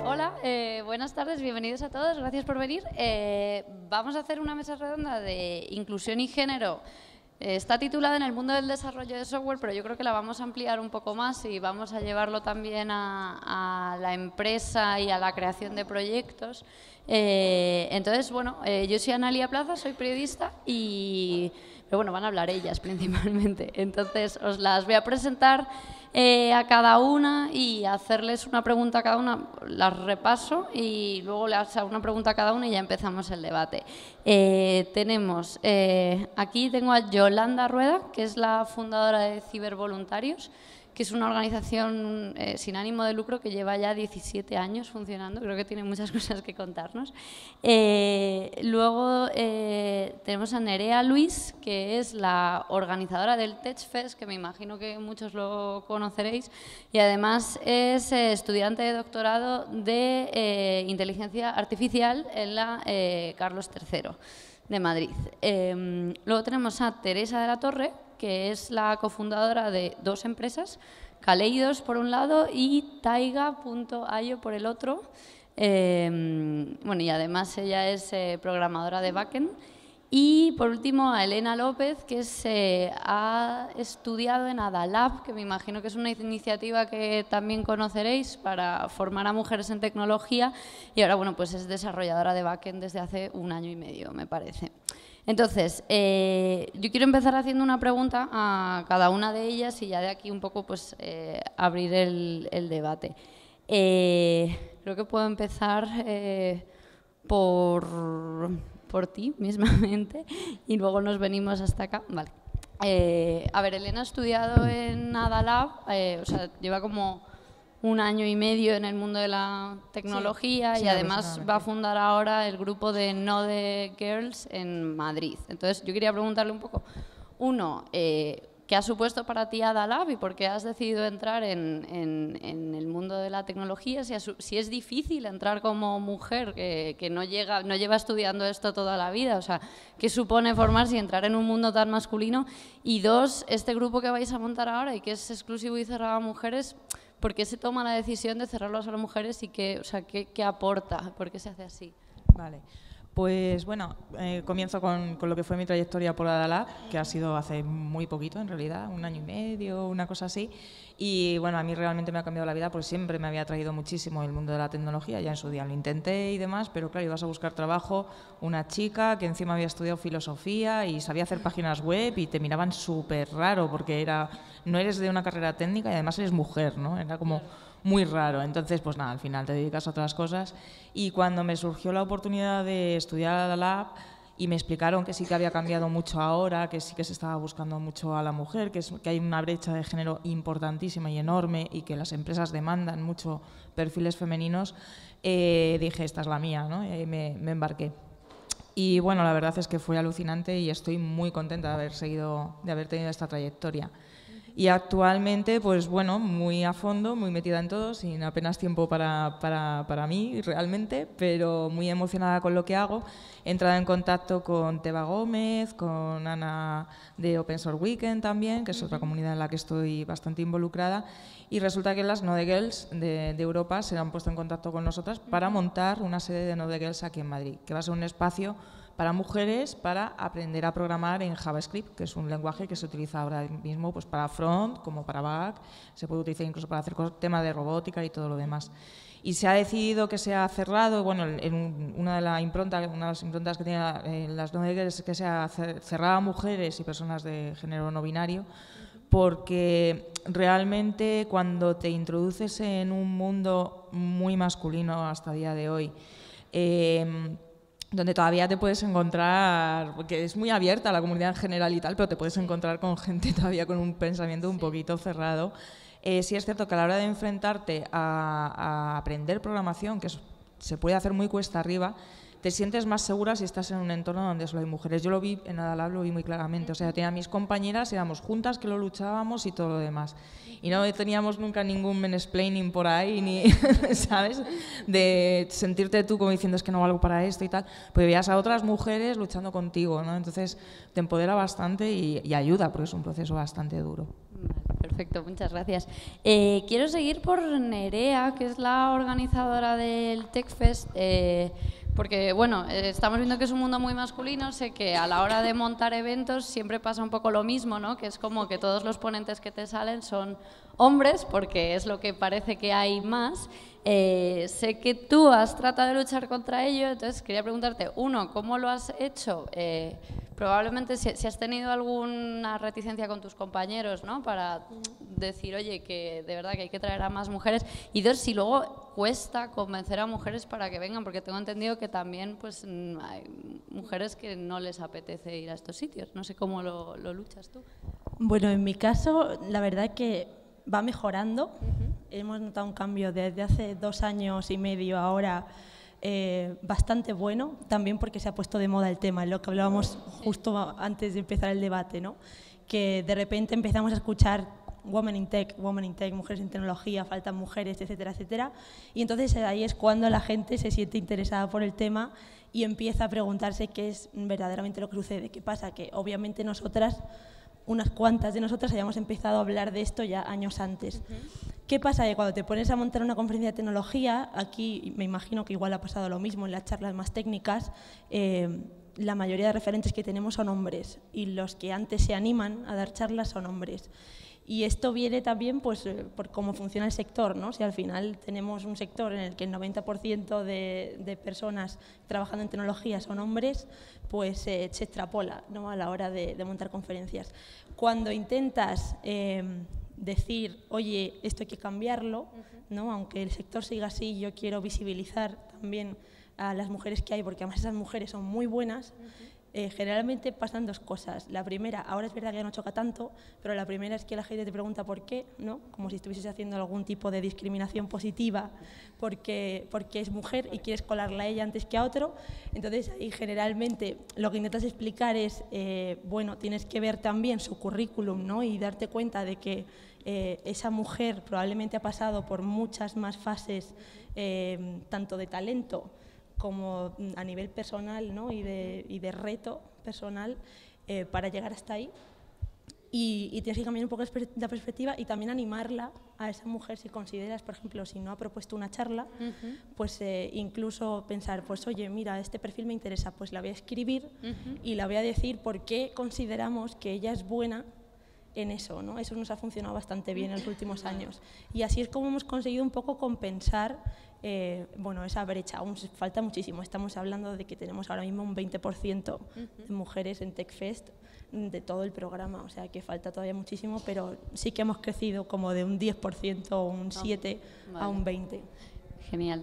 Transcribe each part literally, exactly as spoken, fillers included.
Hola, eh, buenas tardes, bienvenidos a todos, gracias por venir. Eh, vamos a hacer una mesa redonda de inclusión y género. Eh, está titulada en el mundo del desarrollo de software, pero yo creo que la vamos a ampliar un poco más y vamos a llevarlo también a, a la empresa y a la creación de proyectos. Eh, entonces, bueno, eh, yo soy Analia Plaza, soy periodista y... Pero bueno, van a hablar ellas principalmente. Entonces, os las voy a presentar eh, a cada una y hacerles una pregunta a cada una. Las repaso y luego les hago una pregunta a cada una y ya empezamos el debate. Eh, tenemos, eh, aquí tengo a Yolanda Rueda, que es la fundadora de Cibervoluntarios, que es una organización eh, sin ánimo de lucro que lleva ya diecisiete años funcionando. Creo que tiene muchas cosas que contarnos. Eh, luego eh, tenemos a Nerea Luis, que es la organizadora del TechFest, que me imagino que muchos lo conoceréis, y además es eh, estudiante de doctorado de eh, inteligencia artificial en la eh, Carlos tercero de Madrid. Eh, luego tenemos a Teresa de la Torre, que es la cofundadora de dos empresas, Kaleidos por un lado y Taiga punto i o por el otro. Eh, bueno, y además ella es eh, programadora de backend. Y por último a Elena López, que se ha estudiado en Adalab, que me imagino que es una iniciativa que también conoceréis para formar a mujeres en tecnología, y ahora bueno, pues es desarrolladora de backend desde hace un año y medio, me parece. Entonces, eh, yo quiero empezar haciendo una pregunta a cada una de ellas y ya de aquí un poco pues eh, abrir el, el debate. Eh, creo que puedo empezar eh, por, por ti mismamente y luego nos venimos hasta acá. Vale. Eh, a ver, Elena ha estudiado en Adalab, eh, o sea, lleva como un año y medio en el mundo de la tecnología, sí, sí, y además va a fundar ahora el grupo de Node Girls en Madrid. Entonces, yo quería preguntarle un poco, uno, eh, ¿qué ha supuesto para ti Adalab y por qué has decidido entrar en, en, en el mundo de la tecnología? Si, si es difícil entrar como mujer que, que no, llega, no lleva estudiando esto toda la vida, o sea, ¿qué supone formarse y entrar en un mundo tan masculino? Y dos, este grupo que vais a montar ahora y que es exclusivo y cerrado a mujeres, ¿por qué se toma la decisión de cerrarlo solo a mujeres y qué, o sea, qué, qué aporta? ¿Por qué se hace así? Vale. Pues bueno, eh, comienzo con, con lo que fue mi trayectoria por Adalab, que ha sido hace muy poquito en realidad, un año y medio, una cosa así. Y bueno, a mí realmente me ha cambiado la vida porque siempre me había atraído muchísimo el mundo de la tecnología, ya en su día lo intenté y demás, pero claro, ibas a buscar trabajo, una chica que encima había estudiado filosofía y sabía hacer páginas web y te miraban súper raro porque era, no eres de una carrera técnica y además eres mujer, ¿no? Era como muy raro. Entonces, pues nada, al final te dedicas a otras cosas. Y cuando me surgió la oportunidad de estudiar Adalab y me explicaron que sí que había cambiado mucho ahora, que sí que se estaba buscando mucho a la mujer, que, es, que hay una brecha de género importantísima y enorme y que las empresas demandan mucho perfiles femeninos, eh, dije, esta es la mía, ¿no? Y me, me embarqué. Y bueno, la verdad es que fue alucinante y estoy muy contenta de haber seguido, de haber tenido esta trayectoria. Y actualmente, pues bueno, muy a fondo, muy metida en todo, sin apenas tiempo para, para, para mí realmente, pero muy emocionada con lo que hago. He entrado en contacto con Teba Gómez, con Ana de Open Source Weekend también, que es otra comunidad en la que estoy bastante involucrada, y resulta que las Node Girls de, de Europa se han puesto en contacto con nosotras para montar una sede de Node Girls aquí en Madrid, que va a ser un espacio para mujeres para aprender a programar en JavaScript, que es un lenguaje que se utiliza ahora mismo pues, para front como para back, se puede utilizar incluso para hacer temas de robótica y todo lo demás. Y se ha decidido que sea cerrado, bueno, en una de, la impronta, una de las improntas que tiene las Node Girls es que sea cerrada a mujeres y personas de género no binario, porque realmente cuando te introduces en un mundo muy masculino hasta el día de hoy, eh, donde todavía te puedes encontrar, porque es muy abierta la comunidad en general y tal, pero te puedes encontrar con gente todavía con un pensamiento un poquito cerrado. Eh, sí es cierto que a la hora de enfrentarte a, a aprender programación, que es, se puede hacer muy cuesta arriba, te sientes más segura si estás en un entorno donde solo hay mujeres. Yo lo vi en Adalab, lo vi muy claramente. O sea, tenía a mis compañeras, éramos juntas que lo luchábamos y todo lo demás. Y no teníamos nunca ningún mansplaining por ahí, ni, ¿sabes? De sentirte tú como diciendo es que no valgo para esto y tal. Pues veías a otras mujeres luchando contigo, ¿no? Entonces te empodera bastante y, y ayuda, porque es un proceso bastante duro. Vale. Perfecto, muchas gracias. Eh, quiero seguir por Nerea, que es la organizadora del TechFest, eh, porque bueno, eh, estamos viendo que es un mundo muy masculino, sé que a la hora de montar eventos siempre pasa un poco lo mismo, ¿no? Que es como que todos los ponentes que te salen son hombres, porque es lo que parece que hay más. Eh, sé que tú has tratado de luchar contra ello, entonces quería preguntarte, uno, ¿cómo lo has hecho? Eh, probablemente si, si has tenido alguna reticencia con tus compañeros, ¿no? Para decir, oye, que de verdad que hay que traer a más mujeres. Y dos, si luego cuesta convencer a mujeres para que vengan, porque tengo entendido que también pues hay mujeres que no les apetece ir a estos sitios. No sé cómo lo, lo luchas tú. Bueno, en mi caso, la verdad que va mejorando. Uh-huh. Hemos notado un cambio desde hace dos años y medio ahora eh, bastante bueno, también porque se ha puesto de moda el tema, es lo que hablábamos justo antes de empezar el debate, ¿no? Que de repente empezamos a escuchar Women in Tech, Women in Tech, mujeres en tecnología, faltan mujeres, etcétera, etcétera. Y entonces ahí es cuando la gente se siente interesada por el tema y empieza a preguntarse qué es verdaderamente lo que sucede. ¿Qué pasa? Que obviamente nosotras, unas cuantas de nosotras, hayamos empezado a hablar de esto ya años antes. Uh-huh. ¿Qué pasa? Que cuando te pones a montar una conferencia de tecnología, aquí me imagino que igual ha pasado lo mismo en las charlas más técnicas, eh, la mayoría de referentes que tenemos son hombres y los que antes se animan a dar charlas son hombres. Y esto viene también pues, eh, por cómo funciona el sector, ¿no? Si al final tenemos un sector en el que el noventa por ciento de, de personas trabajando en tecnología son hombres, pues eh, se extrapola, ¿no? A la hora de, de montar conferencias. Cuando intentas eh, decir, oye, esto hay que cambiarlo, ¿no? Aunque el sector siga así, yo quiero visibilizar también a las mujeres que hay, porque además esas mujeres son muy buenas. Eh, generalmente pasan dos cosas. La primera, ahora es verdad que ya no choca tanto, pero la primera es que la gente te pregunta por qué, ¿no? Como si estuvieses haciendo algún tipo de discriminación positiva porque, porque es mujer y quieres colarla a ella antes que a otro. Entonces, ahí generalmente lo que intentas explicar es, eh, bueno, tienes que ver también su currículum, ¿no? Y darte cuenta de que eh, esa mujer probablemente ha pasado por muchas más fases, eh, tanto de talento como a nivel personal, ¿no? y, de, y de reto personal eh, para llegar hasta ahí. Y, y tienes que cambiar un poco la perspectiva y también animarla a esa mujer, si consideras, por ejemplo, si no ha propuesto una charla, uh-huh. pues eh, incluso pensar, pues oye, mira, este perfil me interesa, pues la voy a escribir uh-huh. y la voy a decir por qué consideramos que ella es buena en eso, ¿no? Eso nos ha funcionado bastante bien en los últimos años. Y así es como hemos conseguido un poco compensar eh, bueno, esa brecha. Aún falta muchísimo. Estamos hablando de que tenemos ahora mismo un veinte por ciento de mujeres en TechFest de todo el programa, o sea que falta todavía muchísimo, pero sí que hemos crecido como de un diez por ciento o un siete por ciento oh, vale. a un veinte por ciento. Genial.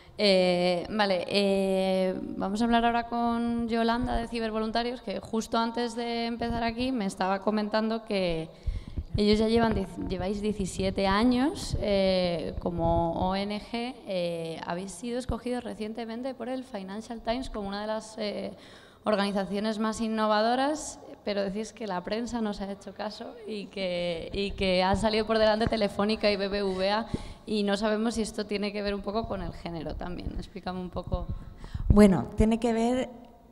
Eh, vale, eh, vamos a hablar ahora con Yolanda de Cibervoluntarios, que justo antes de empezar aquí me estaba comentando que ellos ya llevan lleváis diecisiete años eh, como O N G. Eh, habéis sido escogidos recientemente por el Financial Times como una de las eh, organizaciones más innovadoras, pero decís que la prensa no os ha hecho caso y que, y que ha salido por delante Telefónica y B B V A y no sabemos si esto tiene que ver un poco con el género también. Explícame un poco. Bueno, tiene que ver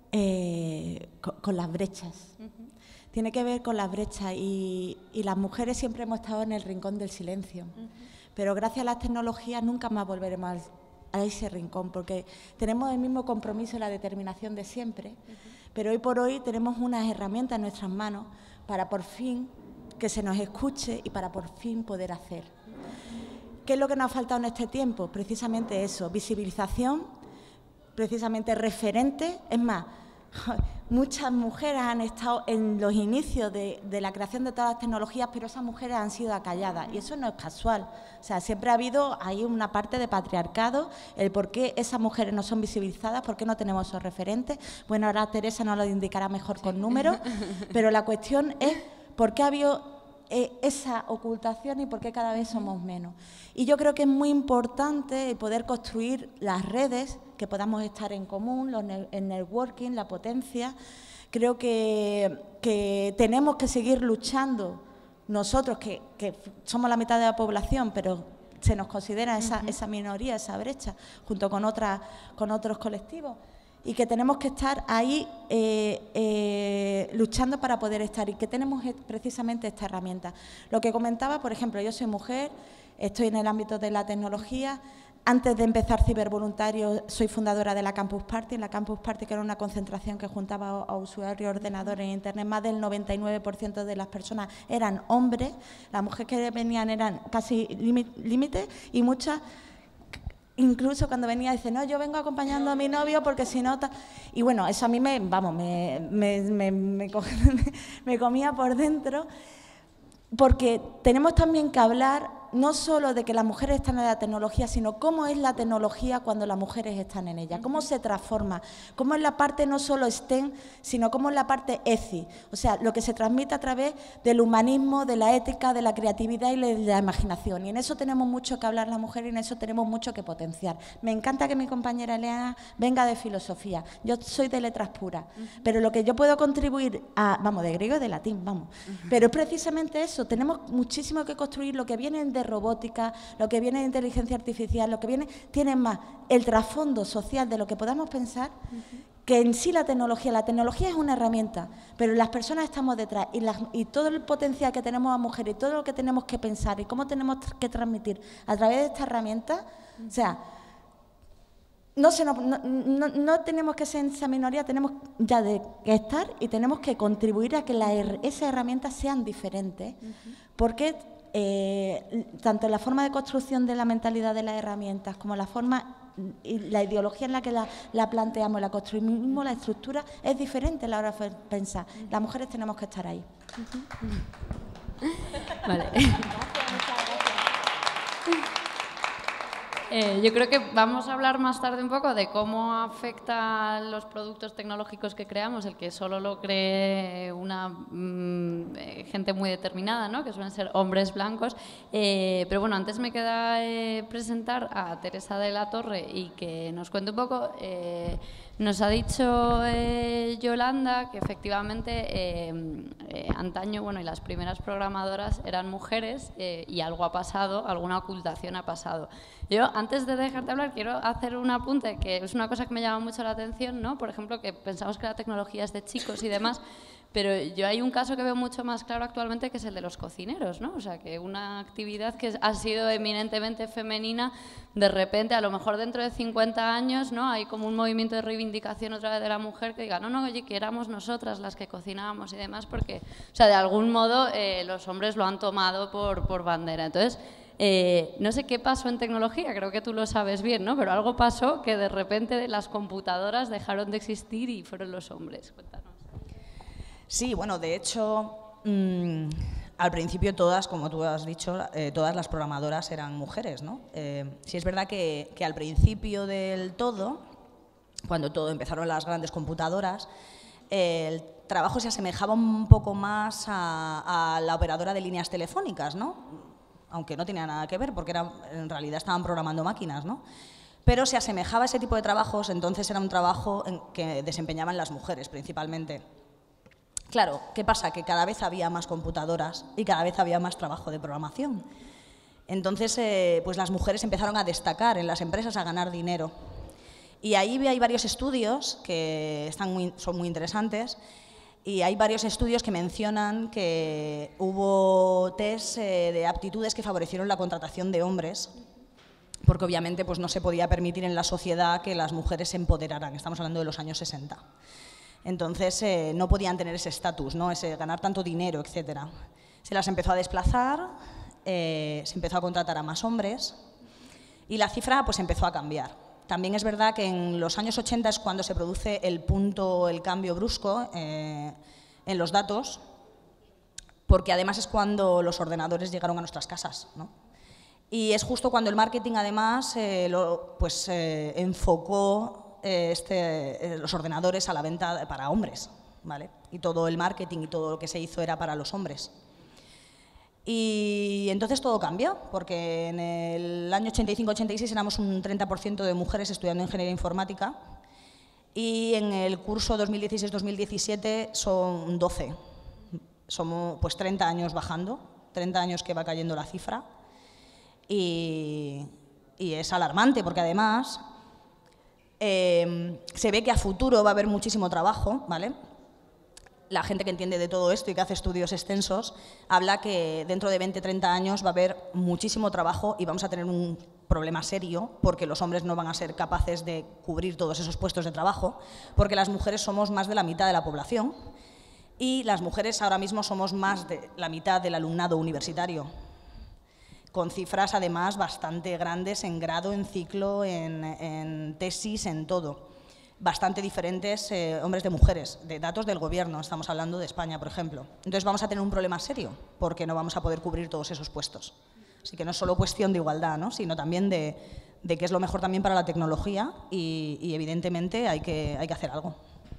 eh, con, con las brechas. Uh-huh. Tiene que ver con las brechas y, y las mujeres siempre hemos estado en el rincón del silencio. Uh-huh. Pero gracias a las tecnologías nunca más volveremos a ese rincón, porque tenemos el mismo compromiso y la determinación de siempre, uh-huh. pero hoy por hoy tenemos unas herramientas en nuestras manos para por fin que se nos escuche y para por fin poder hacer. Uh-huh. ¿Qué es lo que nos ha faltado en este tiempo? Precisamente eso, visibilización, precisamente referentes. Es más, muchas mujeres han estado en los inicios de, de la creación de todas las tecnologías, pero esas mujeres han sido acalladas y eso no es casual. O sea, siempre ha habido ahí una parte de patriarcado, el por qué esas mujeres no son visibilizadas, por qué no tenemos esos referentes. Bueno, ahora Teresa nos lo indicará mejor sí. con números, pero la cuestión es por qué ha habido eh, esa ocultación y por qué cada vez somos menos. Y yo creo que es muy importante poder construir las redes, que podamos estar en común, los ne el networking, la potencia. Creo que, que tenemos que seguir luchando nosotros, que, que somos la mitad de la población, pero se nos considera esa, uh-huh. esa minoría, esa brecha, junto con, otras, con otros colectivos. y que tenemos que estar ahí eh, eh, luchando para poder estar y que tenemos precisamente esta herramienta. Lo que comentaba, por ejemplo, yo soy mujer, estoy en el ámbito de la tecnología. Antes de empezar Cibervoluntario, soy fundadora de la Campus Party. La Campus Party, que era una concentración que juntaba a, a usuarios, ordenadores en Internet, más del noventa y nueve por ciento de las personas eran hombres. Las mujeres que venían eran casi límite y muchas, incluso cuando venía, dicen, no, yo vengo acompañando a mi novio porque si no... Y bueno, eso a mí me, vamos, me, me, me, me, me comía por dentro, porque tenemos también que hablar no solo de que las mujeres están en la tecnología, sino cómo es la tecnología cuando las mujeres están en ella, cómo se transforma, cómo es la parte no solo STEM, sino cómo es la parte E C I, o sea, lo que se transmite a través del humanismo, de la ética, de la creatividad y de la imaginación. Y en eso tenemos mucho que hablar las mujeres y en eso tenemos mucho que potenciar. Me encanta que mi compañera Elena venga de filosofía, yo soy de letras puras, uh-huh. pero lo que yo puedo contribuir a, vamos, de griego y de latín, vamos, uh-huh. pero es precisamente eso, tenemos muchísimo que construir, lo que viene de robótica, lo que viene de inteligencia artificial, lo que viene, tiene más el trasfondo social de lo que podamos pensar uh-huh. que en sí la tecnología. La tecnología es una herramienta, pero las personas estamos detrás y, las, y todo el potencial que tenemos a mujeres y todo lo que tenemos que pensar y cómo tenemos que transmitir a través de esta herramienta, uh-huh. o sea, no, se nos, no, no, no tenemos que ser esa minoría, tenemos ya de que estar y tenemos que contribuir a que la, esas herramientas sean diferentes, uh-huh. porque eh, tanto la forma de construcción de la mentalidad de las herramientas como la forma y la ideología en la que la, la planteamos, la construimos, la estructura es diferente a la hora de pensar. Las mujeres tenemos que estar ahí. Uh-huh. Vale. Eh, yo creo que vamos a hablar más tarde un poco de cómo afecta a los productos tecnológicos que creamos el que solo lo cree una mmm, eh, gente muy determinada, ¿no? Que suelen ser hombres blancos. Eh, pero bueno, antes me queda eh, presentar a Teresa de la Torre y que nos cuente un poco. Eh, nos ha dicho eh, Yolanda que efectivamente eh, eh, antaño, bueno, y las primeras programadoras eran mujeres eh, y algo ha pasado, alguna ocultación ha pasado. Yo, antes de dejarte hablar, quiero hacer un apunte, que es una cosa que me llama mucho la atención, ¿no? Por ejemplo, que pensamos que la tecnología es de chicos y demás, pero yo hay un caso que veo mucho más claro actualmente, que es el de los cocineros, ¿no? O sea, que una actividad que ha sido eminentemente femenina, de repente, a lo mejor dentro de cincuenta años, ¿no? Hay como un movimiento de reivindicación otra vez de la mujer que diga, no, no, oye, que éramos nosotras las que cocinábamos y demás, porque, o sea, de algún modo eh, los hombres lo han tomado por, por bandera. Entonces, Eh, no sé qué pasó en tecnología, creo que tú lo sabes bien, ¿no? Pero algo pasó que de repente las computadoras dejaron de existir y fueron los hombres. Cuéntanos. Sí, bueno, de hecho, mmm, al principio todas, como tú has dicho, eh, todas las programadoras eran mujeres, ¿no? Eh, sí es verdad que, que al principio del todo, cuando todo empezaron las grandes computadoras, eh, el trabajo se asemejaba un poco más a, a la operadora de líneas telefónicas, ¿no? Aunque no tenía nada que ver, porque era, en realidad estaban programando máquinas, ¿no? Pero se asemejaba a ese tipo de trabajos, entonces era un trabajo en que desempeñaban las mujeres principalmente. Claro, ¿qué pasa? Que cada vez había más computadoras y cada vez había más trabajo de programación. Entonces, eh, pues las mujeres empezaron a destacar en las empresas, a ganar dinero. Y ahí hay varios estudios que están muy, son muy interesantes. Y hay varios estudios que mencionan que hubo test eh, de aptitudes que favorecieron la contratación de hombres, porque obviamente pues, no se podía permitir en la sociedad que las mujeres se empoderaran. Estamos hablando de los años sesenta. Entonces eh, no podían tener ese estatus, ¿no? Ese ganar tanto dinero, etcétera. Se las empezó a desplazar, eh, se empezó a contratar a más hombres y la cifra pues, empezó a cambiar. También es verdad que en los años ochenta es cuando se produce el punto, el cambio brusco eh, en los datos, porque además es cuando los ordenadores llegaron a nuestras casas, ¿no? Y es justo cuando el marketing además eh, lo, pues, eh, enfocó eh, este, eh, los ordenadores a la venta para hombres, ¿vale? Y todo el marketing y todo lo que se hizo era para los hombres. Y entonces todo cambió, porque en el año ochenta y cinco ochenta y seis éramos un treinta por ciento de mujeres estudiando ingeniería informática y en el curso dos mil dieciséis dos mil diecisiete son doce. Somos pues treinta años bajando, treinta años que va cayendo la cifra y, y es alarmante porque además Eh, se ve que a futuro va a haber muchísimo trabajo, ¿vale? La gente que entiende de todo esto y que hace estudios extensos habla que dentro de veinte, treinta años va a haber muchísimo trabajo y vamos a tener un problema serio porque los hombres no van a ser capaces de cubrir todos esos puestos de trabajo, porque las mujeres somos más de la mitad de la población y las mujeres ahora mismo somos más de la mitad del alumnado universitario, con cifras además bastante grandes en grado, en ciclo, en, en tesis, en todo. Bastante diferentes eh, hombres de mujeres, de datos del gobierno, estamos hablando de España, por ejemplo. Entonces vamos a tener un problema serio, porque no vamos a poder cubrir todos esos puestos. Así que no es solo cuestión de igualdad, ¿no? Sino también de, de qué es lo mejor también para la tecnología y, y evidentemente hay que, hay que hacer algo.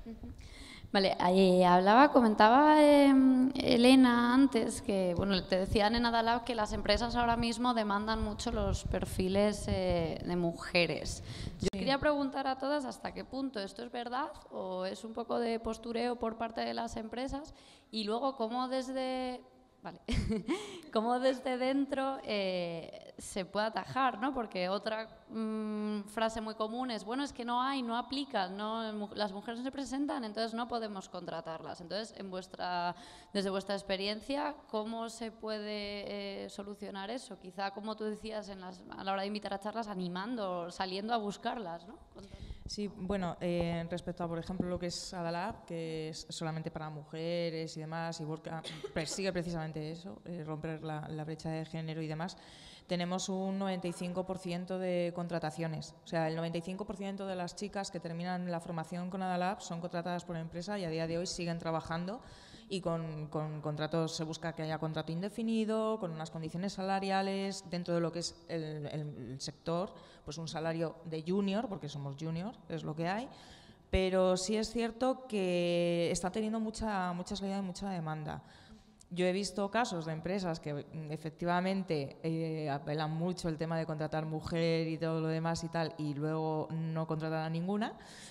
Vale, eh, hablaba, comentaba eh, Elena antes que, bueno, te decía en Adalab que las empresas ahora mismo demandan mucho los perfiles eh, de mujeres. Yo Sí. quería preguntar a todas hasta qué punto esto es verdad o es un poco de postureo por parte de las empresas y luego cómo desde... Vale. Cómo desde dentro eh, se puede atajar, ¿no? Porque otra mmm, frase muy común es, bueno, es que no hay, no aplican, no, las mujeres no se presentan, entonces no podemos contratarlas. Entonces, en vuestra, desde vuestra experiencia, ¿cómo se puede eh, solucionar eso? Quizá, como tú decías, en las, a la hora de invitar a charlas, animando, saliendo a buscarlas, ¿no? Sí, bueno, eh, respecto a, por ejemplo, lo que es Adalab, que es solamente para mujeres y demás, y busca, persigue precisamente eso, eh, romper la, la brecha de género y demás, tenemos un noventa y cinco por ciento de contrataciones. O sea, el noventa y cinco por ciento de las chicas que terminan la formación con Adalab son contratadas por empresa y a día de hoy siguen trabajando y con, con contratos, se busca que haya contrato indefinido, con unas condiciones salariales, dentro de lo que es el, el, el sector, pues un salario de junior, porque somos junior, es lo que hay, pero sí es cierto que está teniendo mucha, mucha salida y mucha demanda. Yo he visto casos de empresas que efectivamente eh, apelan mucho el tema de contratar mujer y todo lo demás y tal, y luego no contratan a ninguna.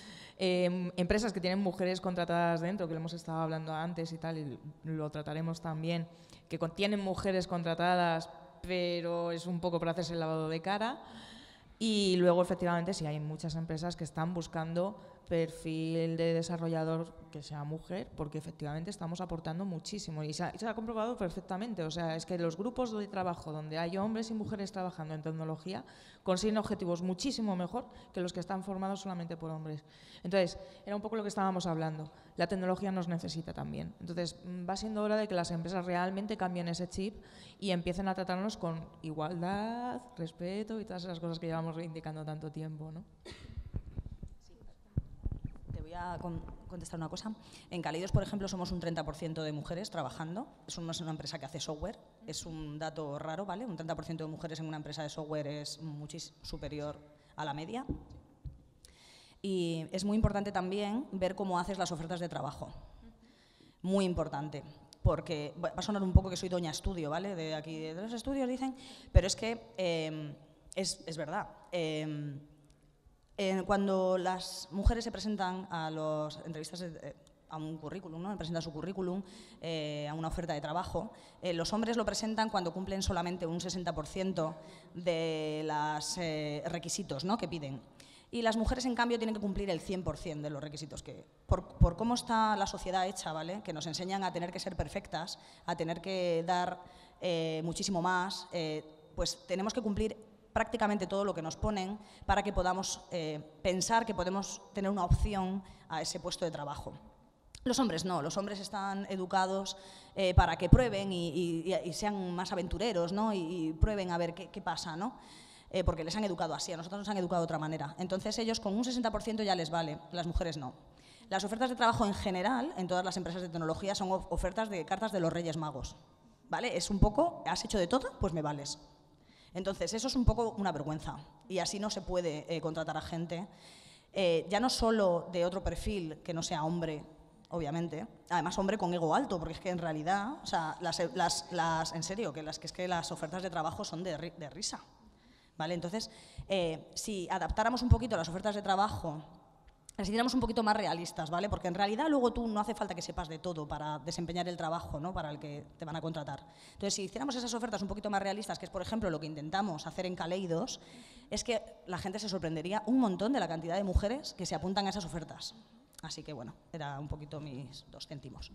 Eh, empresas que tienen mujeres contratadas dentro, que lo hemos estado hablando antes y tal, y lo trataremos también, que tienen mujeres contratadas, pero es un poco para hacerse el lavado de cara. Y luego, efectivamente, sí hay muchas empresas que están buscando perfil de desarrollador que sea mujer, porque efectivamente estamos aportando muchísimo y se ha, se ha comprobado perfectamente. O sea, es que los grupos de trabajo donde hay hombres y mujeres trabajando en tecnología consiguen objetivos muchísimo mejor que los que están formados solamente por hombres. Entonces, era un poco lo que estábamos hablando. La tecnología nos necesita también. Entonces, va siendo hora de que las empresas realmente cambien ese chip y empiecen a tratarnos con igualdad, respeto y todas esas cosas que llevamos reivindicando tanto tiempo, ¿no? A contestar una cosa. En Caleidos, por ejemplo, somos un treinta por ciento de mujeres trabajando. Es una, es una empresa que hace software. Es un dato raro, ¿vale? Un treinta por ciento de mujeres en una empresa de software es muchísimo superior a la media. Y es muy importante también ver cómo haces las ofertas de trabajo. Muy importante. Porque va a sonar un poco que soy doña estudio, ¿vale? De aquí, de los estudios dicen, pero es que eh, es, es verdad. Eh, Eh, cuando las mujeres se presentan a las entrevistas, de, eh, a un currículum, ¿no? presentan su currículum eh, a una oferta de trabajo, eh, los hombres lo presentan cuando cumplen solamente un sesenta por ciento de los eh, requisitos, ¿no? que piden. Y las mujeres, en cambio, tienen que cumplir el cien por ciento de los requisitos. Que, por, por cómo está la sociedad hecha, ¿vale? que nos enseñan a tener que ser perfectas, a tener que dar eh, muchísimo más, eh, pues tenemos que cumplir prácticamente todo lo que nos ponen para que podamos eh, pensar que podemos tener una opción a ese puesto de trabajo. Los hombres no, los hombres están educados eh, para que prueben y, y, y sean más aventureros, ¿no? y, y prueben a ver qué, qué pasa, ¿no? eh, porque les han educado así, a nosotros nos han educado de otra manera. Entonces ellos con un sesenta por ciento ya les vale, las mujeres no. Las ofertas de trabajo en general, en todas las empresas de tecnología, son ofertas de cartas de los Reyes Magos. ¿Vale? Es un poco, ¿has hecho de todo? Pues me vales. Entonces, eso es un poco una vergüenza y así no se puede eh, contratar a gente, eh, ya no solo de otro perfil que no sea hombre, obviamente, además hombre con ego alto, porque es que en realidad, o sea, las, las, las, en serio, que, las, que es que las ofertas de trabajo son de, de risa, ¿vale? Entonces, eh, si adaptáramos un poquito las ofertas de trabajo las hiciéramos un poquito más realistas, ¿vale? Porque en realidad luego tú no hace falta que sepas de todo para desempeñar el trabajo, ¿no? Para el que te van a contratar. Entonces, si hiciéramos esas ofertas un poquito más realistas, que es, por ejemplo, lo que intentamos hacer en Kaleidos, es que la gente se sorprendería un montón de la cantidad de mujeres que se apuntan a esas ofertas. Así que, bueno, era un poquito mis dos céntimos.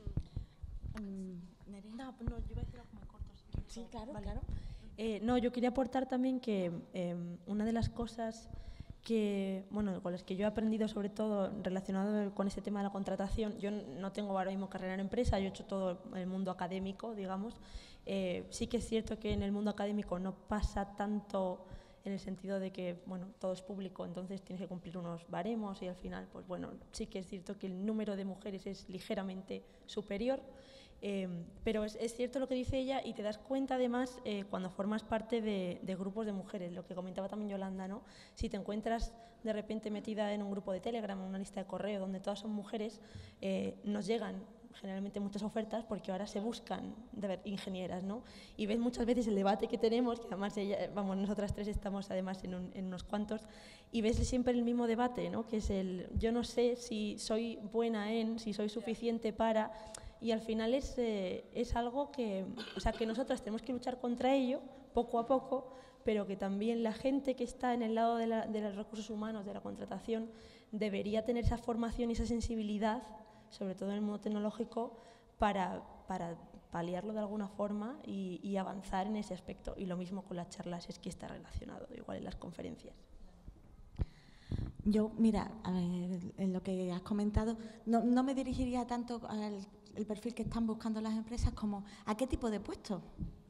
No, no, yo iba a decir algo muy corto. Si quieres. Sí, claro, Vale. claro. Eh, no, yo quería aportar también que eh, una de las cosas que, bueno, con las que yo he aprendido, sobre todo relacionado con ese tema de la contratación, yo no tengo ahora mismo carrera en empresa, yo he hecho todo el mundo académico, digamos. Eh, sí que es cierto que en el mundo académico no pasa tanto en el sentido de que, bueno, todo es público, entonces tienes que cumplir unos baremos y al final, pues bueno, sí que es cierto que el número de mujeres es ligeramente superior. Eh, pero es, es cierto lo que dice ella y te das cuenta además eh, cuando formas parte de, de grupos de mujeres, lo que comentaba también Yolanda, ¿no? Si te encuentras de repente metida en un grupo de Telegram, en una lista de correo donde todas son mujeres, eh, nos llegan generalmente muchas ofertas porque ahora se buscan de ver, ingenieras, ¿no? Y ves muchas veces el debate que tenemos, que además ella, vamos, nosotras tres estamos además en, un, en unos cuantos, y ves siempre el mismo debate, ¿no? Que es el yo no sé si soy buena en, si soy suficiente para... Y al final es, eh, es algo que, o sea, que nosotras tenemos que luchar contra ello poco a poco, pero que también la gente que está en el lado de, la, de los recursos humanos, de la contratación, debería tener esa formación y esa sensibilidad, sobre todo en el mundo tecnológico, para, para paliarlo de alguna forma y, y avanzar en ese aspecto. Y lo mismo con las charlas, es que está relacionado, igual en las conferencias. Yo, mira, a ver, en lo que has comentado, no, no me dirigiría tanto al el perfil que están buscando las empresas como a qué tipo de puestos.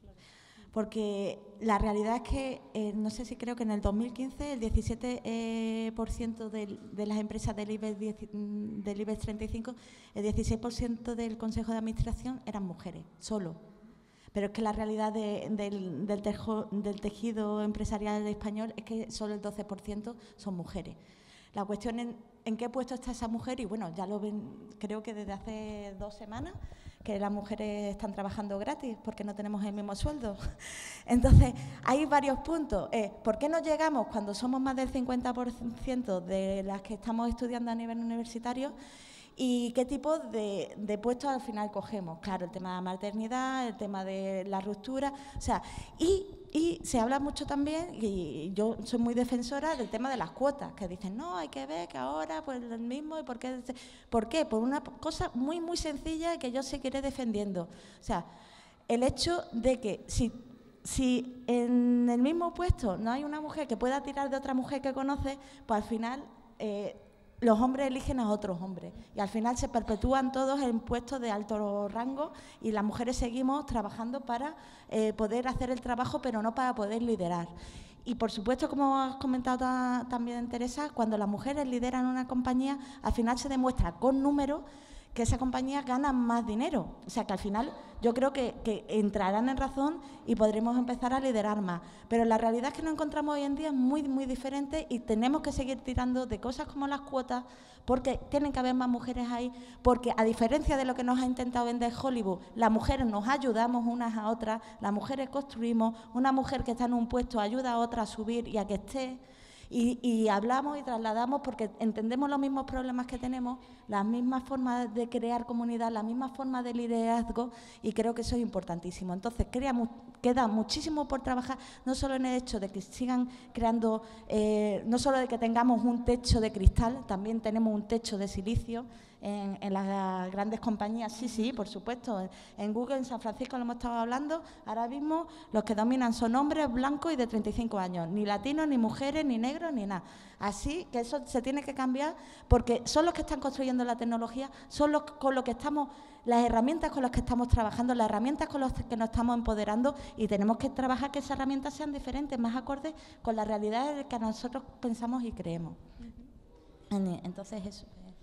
Porque la realidad es que, eh, no sé si creo que en el dos mil quince el diecisiete por ciento eh, de, de las empresas del IBEX, diez, del IBEX treinta y cinco, el dieciséis por ciento del Consejo de Administración eran mujeres, solo. Pero es que la realidad de, del, del, tejo, del tejido empresarial español es que solo el doce por ciento son mujeres. La cuestión es en qué puesto está esa mujer y, bueno, ya lo ven, creo que desde hace dos semanas, que las mujeres están trabajando gratis porque no tenemos el mismo sueldo. Entonces, hay varios puntos. Eh, ¿Por qué no llegamos cuando somos más del cincuenta por ciento de las que estamos estudiando a nivel universitario? ¿Y qué tipo de, de puestos al final cogemos? Claro, el tema de la maternidad, el tema de la ruptura, o sea, y, y se habla mucho también, y yo soy muy defensora del tema de las cuotas, que dicen, no, hay que ver que ahora, pues el mismo, ¿y por qué? ¿Por qué? Por una cosa muy, muy sencilla que yo seguiré defendiendo. O sea, el hecho de que si, si en el mismo puesto no hay una mujer que pueda tirar de otra mujer que conoce, pues al final... Eh, los hombres eligen a otros hombres y al final se perpetúan todos en puestos de alto rango y las mujeres seguimos trabajando para eh, poder hacer el trabajo, pero no para poder liderar. Y, por supuesto, como has comentado ta también, Teresa, cuando las mujeres lideran una compañía, al final se demuestra con números que esa compañía gana más dinero. O sea, que al final yo creo que, que entrarán en razón y podremos empezar a liderar más. Pero la realidad es que nos encontramos hoy en día muy, muy diferente y tenemos que seguir tirando de cosas como las cuotas, porque tienen que haber más mujeres ahí, porque a diferencia de lo que nos ha intentado vender Hollywood, las mujeres nos ayudamos unas a otras, las mujeres construimos, una mujer que está en un puesto ayuda a otra a subir y a que esté... Y, y hablamos y trasladamos porque entendemos los mismos problemas que tenemos, las mismas formas de crear comunidad, las mismas formas de liderazgo y creo que eso es importantísimo. Entonces, crea, queda muchísimo por trabajar, no solo en el hecho de que sigan creando, eh, no solo de que tengamos un techo de cristal, también tenemos un techo de silicio en, en las grandes compañías. Sí, sí, por supuesto. En Google, en San Francisco, lo hemos estado hablando, ahora mismo los que dominan son hombres blancos y de treinta y cinco años, ni latinos, ni mujeres, ni negros, ni nada. Así que eso se tiene que cambiar porque son los que están construyendo la tecnología, son los con los que estamos, las herramientas con las que estamos trabajando, las herramientas con las que nos estamos empoderando y tenemos que trabajar que esas herramientas sean diferentes, más acordes con la realidad que nosotros pensamos y creemos. Entonces eso.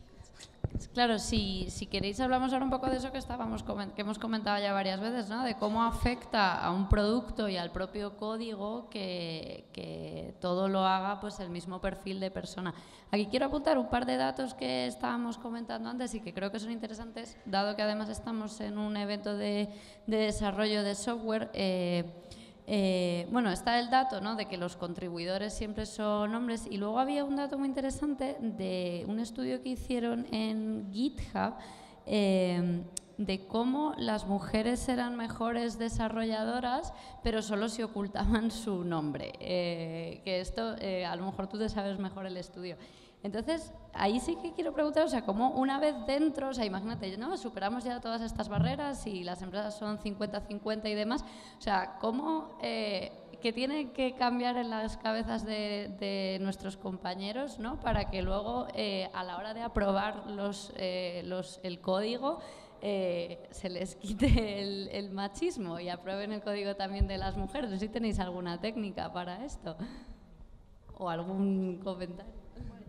Claro, si, si queréis hablamos ahora un poco de eso que estábamos que hemos comentado ya varias veces, ¿no? De cómo afecta a un producto y al propio código que, que todo lo haga pues el mismo perfil de persona. Aquí quiero apuntar un par de datos que estábamos comentando antes y que creo que son interesantes, dado que además estamos en un evento de, de desarrollo de software. Eh, Eh, bueno, está el dato, ¿no?, de que los contribuidores siempre son hombres, y luego había un dato muy interesante de un estudio que hicieron en GitHub eh, de cómo las mujeres eran mejores desarrolladoras, pero solo si ocultaban su nombre. Eh, que esto, eh, a lo mejor tú te sabes mejor el estudio. Entonces, ahí sí que quiero preguntar, o sea, cómo una vez dentro, o sea, imagínate, ¿no?, superamos ya todas estas barreras y las empresas son cincuenta cincuenta y demás, o sea, cómo, eh, qué tiene que cambiar en las cabezas de, de nuestros compañeros, ¿no?, para que luego, eh, a la hora de aprobar los, eh, los, el código, eh, se les quite el, el machismo y aprueben el código también de las mujeres. No sé si tenéis alguna técnica para esto o algún comentario.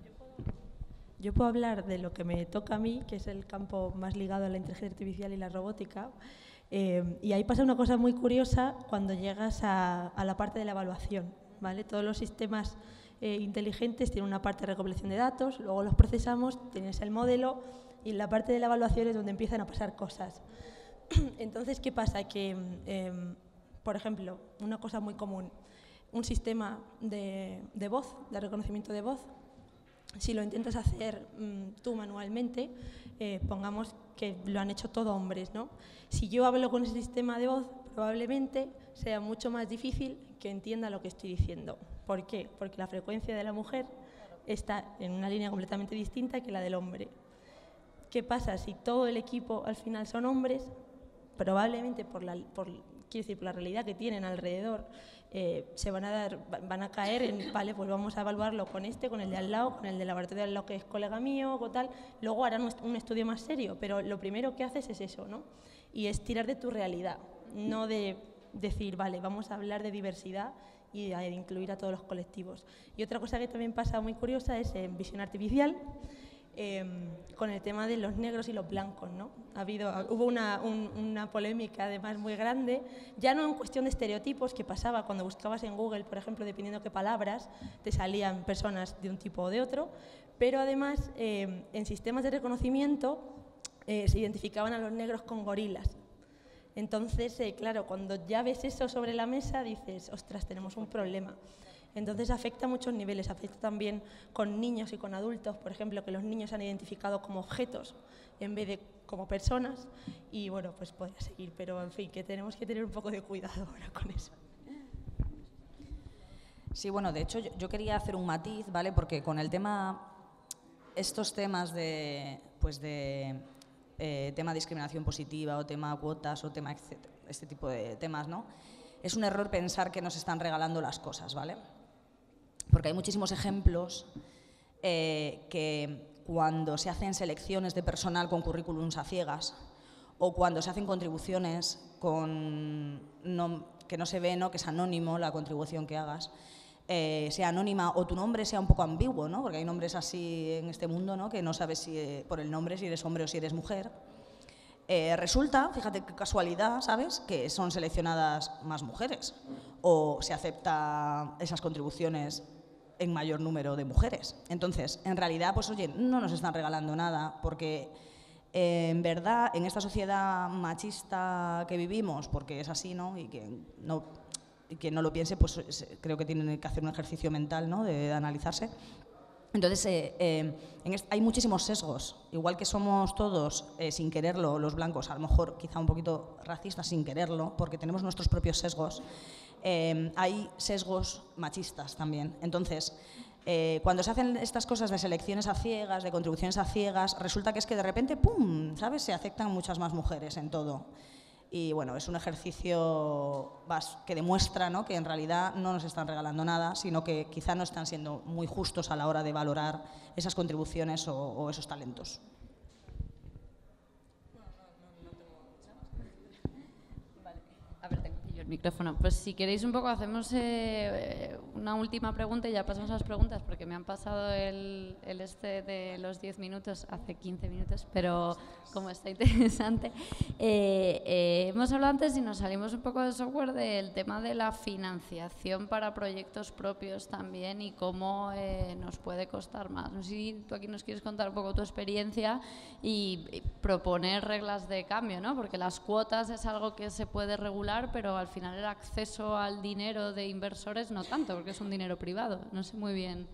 Yo puedo hablar de lo que me toca a mí, que es el campo más ligado a la inteligencia artificial y la robótica. Eh, y ahí pasa una cosa muy curiosa cuando llegas a, a la parte de la evaluación, ¿vale? Todos los sistemas eh, inteligentes tienen una parte de recopilación de datos, luego los procesamos, tienes el modelo, y en la parte de la evaluación es donde empiezan a pasar cosas. Entonces, ¿qué pasa? Que, eh, por ejemplo, una cosa muy común, un sistema de, de voz, de reconocimiento de voz, si lo intentas hacer mmm, tú manualmente, eh, pongamos que lo han hecho todo hombres, ¿no? Si yo hablo con ese sistema de voz, probablemente sea mucho más difícil que entienda lo que estoy diciendo. ¿Por qué? Porque la frecuencia de la mujer está en una línea completamente distinta que la del hombre. ¿Qué pasa? Si todo el equipo al final son hombres, probablemente por la, por, quiero decir, por la realidad que tienen alrededor, eh, se van a dar, van a caer en, vale, pues vamos a evaluarlo con este, con el de al lado, con el del laboratorio de al lado que es colega mío, o tal. Luego harán un estudio más serio, pero lo primero que haces es eso, ¿no? Y es tirar de tu realidad, no de decir, vale, vamos a hablar de diversidad y de incluir a todos los colectivos. Y otra cosa que también pasa muy curiosa es en visión artificial, Eh, con el tema de los negros y los blancos, ¿no? Ha habido, hubo una, un, una polémica además muy grande, ya no en cuestión de estereotipos, que pasaba cuando buscabas en Google, por ejemplo, dependiendo qué palabras, te salían personas de un tipo o de otro, pero además eh, en sistemas de reconocimiento eh, se identificaban a los negros con gorilas. Entonces, eh, claro, cuando ya ves eso sobre la mesa, dices, ostras, tenemos un problema. Entonces afecta a muchos niveles, afecta también con niños y con adultos, por ejemplo, que los niños se han identificado como objetos en vez de como personas, y bueno, pues podría seguir, pero en fin, que tenemos que tener un poco de cuidado ahora con eso. Sí, bueno, de hecho yo, yo quería hacer un matiz, ¿vale? Porque con el tema, estos temas de, pues de eh, tema discriminación positiva o tema cuotas o tema etcétera, este tipo de temas, ¿no? Es un error pensar que nos están regalando las cosas, ¿vale? Porque hay muchísimos ejemplos eh, que cuando se hacen selecciones de personal con currículums a ciegas o cuando se hacen contribuciones con no, que no se ve, ¿no?, que es anónimo la contribución que hagas, eh, sea anónima o tu nombre sea un poco ambiguo, ¿no? Porque hay nombres así en este mundo, ¿no?, que no sabes si, eh, por el nombre si eres hombre o si eres mujer. Eh, resulta, fíjate qué casualidad, ¿sabes?, que son seleccionadas más mujeres o se acepta esas contribuciones en mayor número de mujeres. Entonces, en realidad, pues oye, no nos están regalando nada porque eh, en verdad en esta sociedad machista que vivimos, porque es así, ¿no?, y que no, y que no lo piense, pues creo que tienen que hacer un ejercicio mental, ¿no?, de, de analizarse. Entonces, eh, eh, en hay muchísimos sesgos, igual que somos todos, eh, sin quererlo, los blancos, a lo mejor quizá un poquito racistas sin quererlo, porque tenemos nuestros propios sesgos, eh, hay sesgos machistas también. Entonces, eh, cuando se hacen estas cosas de selecciones a ciegas, de contribuciones a ciegas, resulta que es que de repente, ¡pum!, ¿sabes?, se aceptan muchas más mujeres en todo. Y bueno, es un ejercicio que demuestra, ¿no?, que en realidad no nos están regalando nada, sino que quizá no están siendo muy justos a la hora de valorar esas contribuciones o, o esos talentos. A ver, tengo aquí yo el micrófono. Pues si queréis un poco hacemos eh, una última pregunta y ya pasamos a las preguntas, porque me han pasado el, el este de los diez minutos hace quince minutos, pero como está interesante. Eh, eh, hemos hablado antes y nos salimos un poco de software del tema de la financiación para proyectos propios también y cómo eh, nos puede costar más. No sé si tú aquí nos quieres contar un poco tu experiencia y, y proponer reglas de cambio, ¿no? Porque las cuotas es algo que se puede regular, pero al final final el acceso al dinero de inversores no tanto, porque es un dinero privado. No sé muy bien.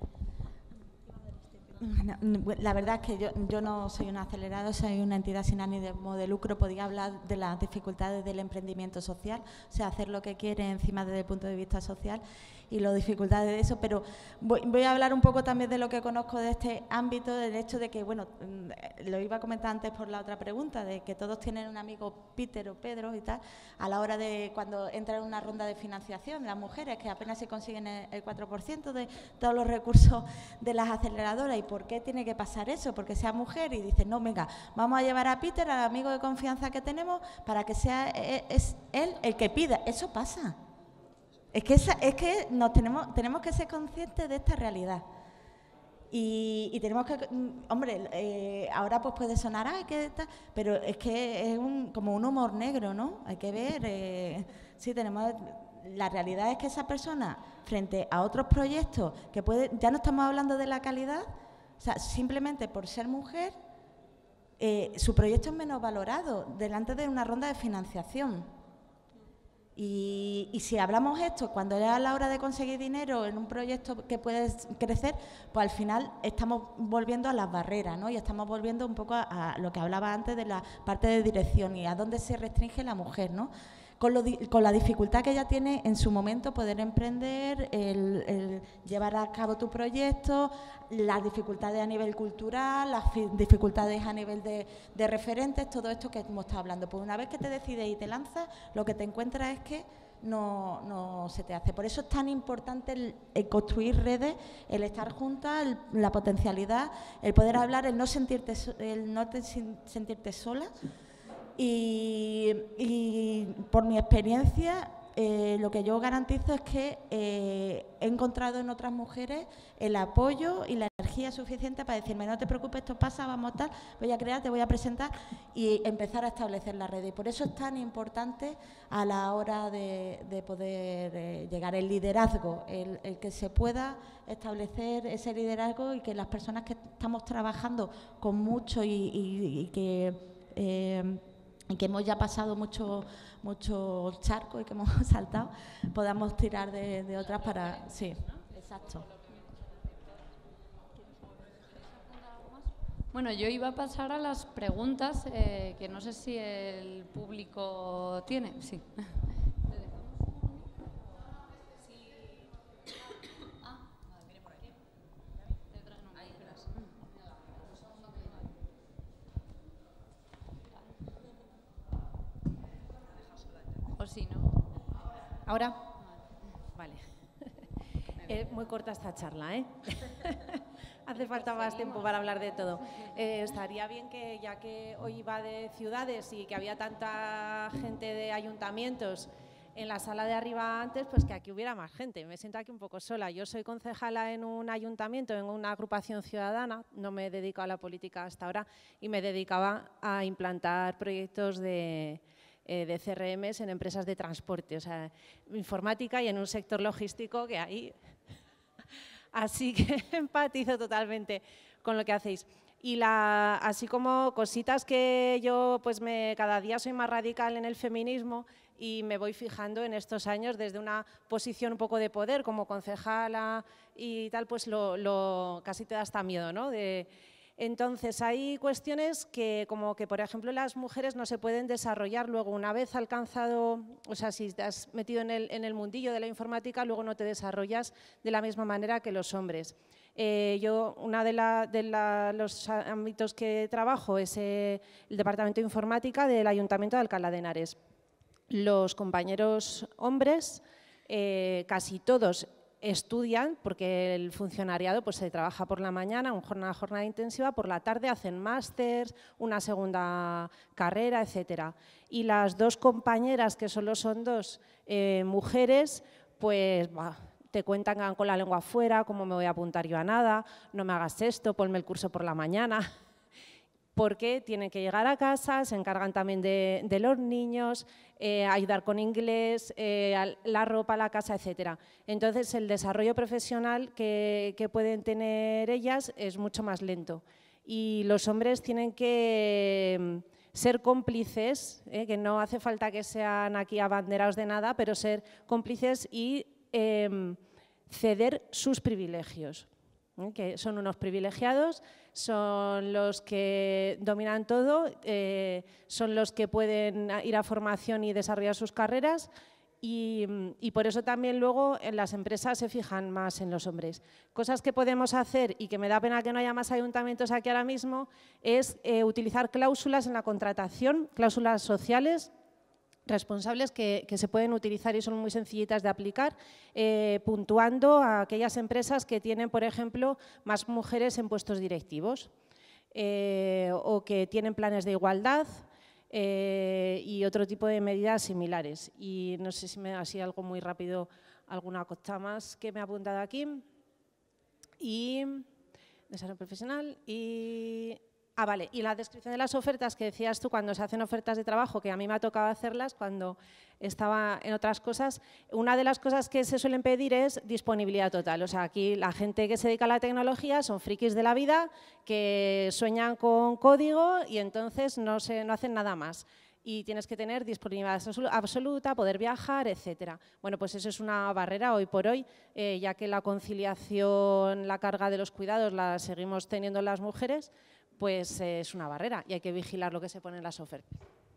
La verdad es que yo, yo no soy una aceleradora, soy una entidad sin ánimo de lucro. Podría hablar de las dificultades del emprendimiento social, o sea, hacer lo que quiere encima desde el punto de vista social y las dificultades de eso, pero voy, voy a hablar un poco también de lo que conozco de este ámbito, del hecho de que, bueno, lo iba a comentar antes por la otra pregunta, de que todos tienen un amigo Peter o Pedro y tal, a la hora de cuando entran en una ronda de financiación, las mujeres, que apenas se consiguen el cuatro por ciento de todos los recursos de las aceleradoras. ¿Y por qué tiene que pasar eso? Porque sea mujer y dice, no, venga, vamos a llevar a Peter, al amigo de confianza que tenemos, para que sea es él el que pida. Eso pasa. Es que, esa, es que nos tenemos, tenemos que ser conscientes de esta realidad. Y, y tenemos que, hombre, eh, ahora pues puede sonar, ay, que tal, pero es que es un, como un humor negro, ¿no? Hay que ver, eh, sí, tenemos, la realidad es que esa persona, frente a otros proyectos, que puede, ya no estamos hablando de la calidad, o sea, simplemente por ser mujer, eh, su proyecto es menos valorado delante de una ronda de financiación. Y, y si hablamos esto, cuando es a la hora de conseguir dinero en un proyecto que puede crecer, pues al final estamos volviendo a las barreras, ¿no? Y estamos volviendo un poco a, a lo que hablaba antes de la parte de dirección y a dónde se restringe la mujer, ¿no? Con, lo, con la dificultad que ella tiene en su momento poder emprender, el, el llevar a cabo tu proyecto, las dificultades a nivel cultural, las dificultades a nivel de, de referentes, todo esto que hemos estado hablando. Pues una vez que te decides y te lanzas, lo que te encuentras es que no, no se te hace. Por eso es tan importante el, el construir redes, el estar juntas, el, la potencialidad, el poder hablar, el no sentirte, el no te, sentirte sola. Y, y por mi experiencia, eh, lo que yo garantizo es que eh, he encontrado en otras mujeres el apoyo y la energía suficiente para decirme, no te preocupes, esto pasa, vamos a tal, voy a crear, te voy a presentar y empezar a establecer la red. Y por eso es tan importante a la hora de, de poder eh, llegar el liderazgo, el, el que se pueda establecer ese liderazgo y que las personas que estamos trabajando con mucho y, y, y que... Eh, y que hemos ya pasado mucho, mucho charco y que hemos saltado, podamos tirar de, de otras para... Sí, exacto. Bueno, yo iba a pasar a las preguntas, eh, que no sé si el público tiene. Sí. O si no. ¿Ahora? Vale. Es muy corta esta charla, ¿eh? Hace falta más tiempo para hablar de todo. Eh, estaría bien que, ya que hoy iba de ciudades y que había tanta gente de ayuntamientos en la sala de arriba antes, pues que aquí hubiera más gente. Me siento aquí un poco sola. Yo soy concejala en un ayuntamiento, en una agrupación ciudadana, no me he dedicado a la política hasta ahora y me dedicaba a implantar proyectos de... de C R Ms en empresas de transporte, o sea, informática y en un sector logístico que hay. Así que empatizo totalmente con lo que hacéis. Y la, así como cositas que yo pues me, cada día soy más radical en el feminismo y me voy fijando en estos años desde una posición un poco de poder como concejala y tal, pues lo, lo casi te da hasta miedo, ¿no? De, Entonces, hay cuestiones que, como que, por ejemplo, las mujeres no se pueden desarrollar luego una vez alcanzado, o sea, si te has metido en el, en el mundillo de la informática, luego no te desarrollas de la misma manera que los hombres. Eh, yo, uno de, la, de la, los ámbitos que trabajo es eh, el Departamento de Informática del Ayuntamiento de Alcalá de Henares. Los compañeros hombres, eh, casi todos, estudian, porque el funcionariado pues, se trabaja por la mañana, una jornada, jornada intensiva, por la tarde hacen másters, una segunda carrera, etcétera. Y las dos compañeras, que solo son dos eh, mujeres, pues bah, te cuentan con la lengua afuera, cómo me voy a apuntar yo a nada, no me hagas esto, ponme el curso por la mañana. Porque tienen que llegar a casa, se encargan también de, de los niños, eh, ayudar con inglés, eh, la ropa, la casa, etcétera. Entonces, el desarrollo profesional que, que pueden tener ellas es mucho más lento. Y los hombres tienen que ser cómplices, eh, que no hace falta que sean aquí abanderados de nada, pero ser cómplices y eh, ceder sus privilegios, ¿eh? Que son unos privilegiados, son los que dominan todo, eh, son los que pueden ir a formación y desarrollar sus carreras. Y, y por eso también luego en las empresas se fijan más en los hombres. Cosas que podemos hacer, y que me da pena que no haya más ayuntamientos aquí ahora mismo, es eh, utilizar cláusulas en la contratación, cláusulas sociales responsables que, que se pueden utilizar y son muy sencillitas de aplicar, eh, puntuando a aquellas empresas que tienen, por ejemplo, más mujeres en puestos directivos eh, o que tienen planes de igualdad. Eh, y otro tipo de medidas similares. Y no sé si me así algo muy rápido, alguna cosa más que me ha apuntado aquí. Y desarrollo profesional y… Ah, vale, y la descripción de las ofertas que decías tú cuando se hacen ofertas de trabajo, que a mí me ha tocado hacerlas cuando estaba en otras cosas, una de las cosas que se suelen pedir es disponibilidad total. O sea, aquí la gente que se dedica a la tecnología son frikis de la vida, que sueñan con código y entonces no, se, no hacen nada más. Y tienes que tener disponibilidad absoluta, poder viajar, etcétera. Bueno, pues eso es una barrera hoy por hoy, eh, ya que la conciliación, la carga de los cuidados la seguimos teniendo las mujeres, pues eh, es una barrera y hay que vigilar lo que se pone en las ofertas.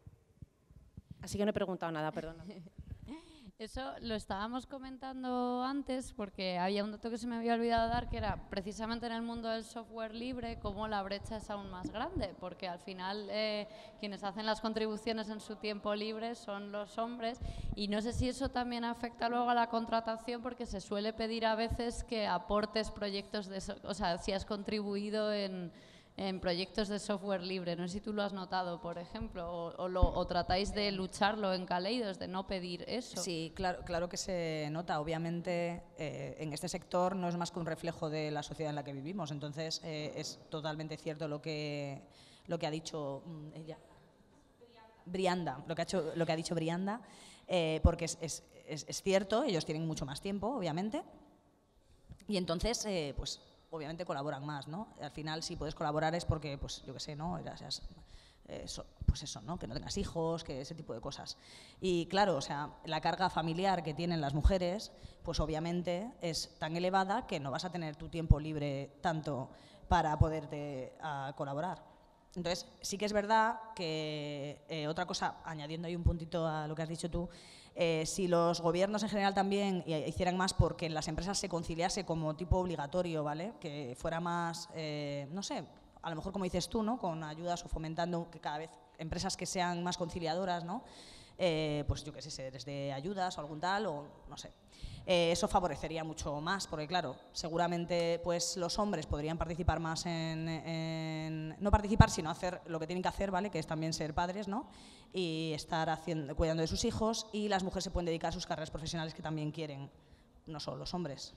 Así que no he preguntado nada, perdona. Eso lo estábamos comentando antes porque había un dato que se me había olvidado dar, que era precisamente en el mundo del software libre cómo la brecha es aún más grande, porque al final eh, quienes hacen las contribuciones en su tiempo libre son los hombres, y no sé si eso también afecta luego a la contratación, porque se suele pedir a veces que aportes proyectos de, so o sea, si has contribuido en… en proyectos de software libre. No sé si tú lo has notado, por ejemplo, o, o, lo, o tratáis de lucharlo en Kaleidos, de no pedir eso. Sí, claro, claro que se nota. Obviamente, eh, en este sector no es más que un reflejo de la sociedad en la que vivimos. Entonces, eh, es totalmente cierto lo que, lo que ha dicho mm, ella. Brianda, lo que ha, hecho, lo que ha dicho Brianda, eh, porque es, es, es, es cierto, ellos tienen mucho más tiempo, obviamente, y entonces, eh, pues, obviamente colaboran más, ¿no? Al final, si puedes colaborar es porque, pues, yo qué sé, ¿no? Eras, eras, eh, so, pues eso, ¿no? Que no tengas hijos, que ese tipo de cosas. Y claro, o sea, la carga familiar que tienen las mujeres, pues obviamente es tan elevada que no vas a tener tu tiempo libre tanto para poderte uh, colaborar. Entonces, sí que es verdad que, eh, otra cosa, añadiendo ahí un puntito a lo que has dicho tú, Eh, si los gobiernos en general también hicieran más porque en las empresas se conciliase como tipo obligatorio, ¿vale? Que fuera más, eh, no sé, a lo mejor como dices tú, ¿no? Con ayudas o fomentando que cada vez empresas que sean más conciliadoras, ¿no? Eh, pues yo qué sé, desde ayudas o algún tal, o no sé. Eh, eso favorecería mucho más, porque claro, seguramente pues los hombres podrían participar más en, en, no participar, sino hacer lo que tienen que hacer, ¿vale? Que es también ser padres, ¿no? Y estar haciendo, cuidando de sus hijos, y las mujeres se pueden dedicar a sus carreras profesionales que también quieren, no solo los hombres.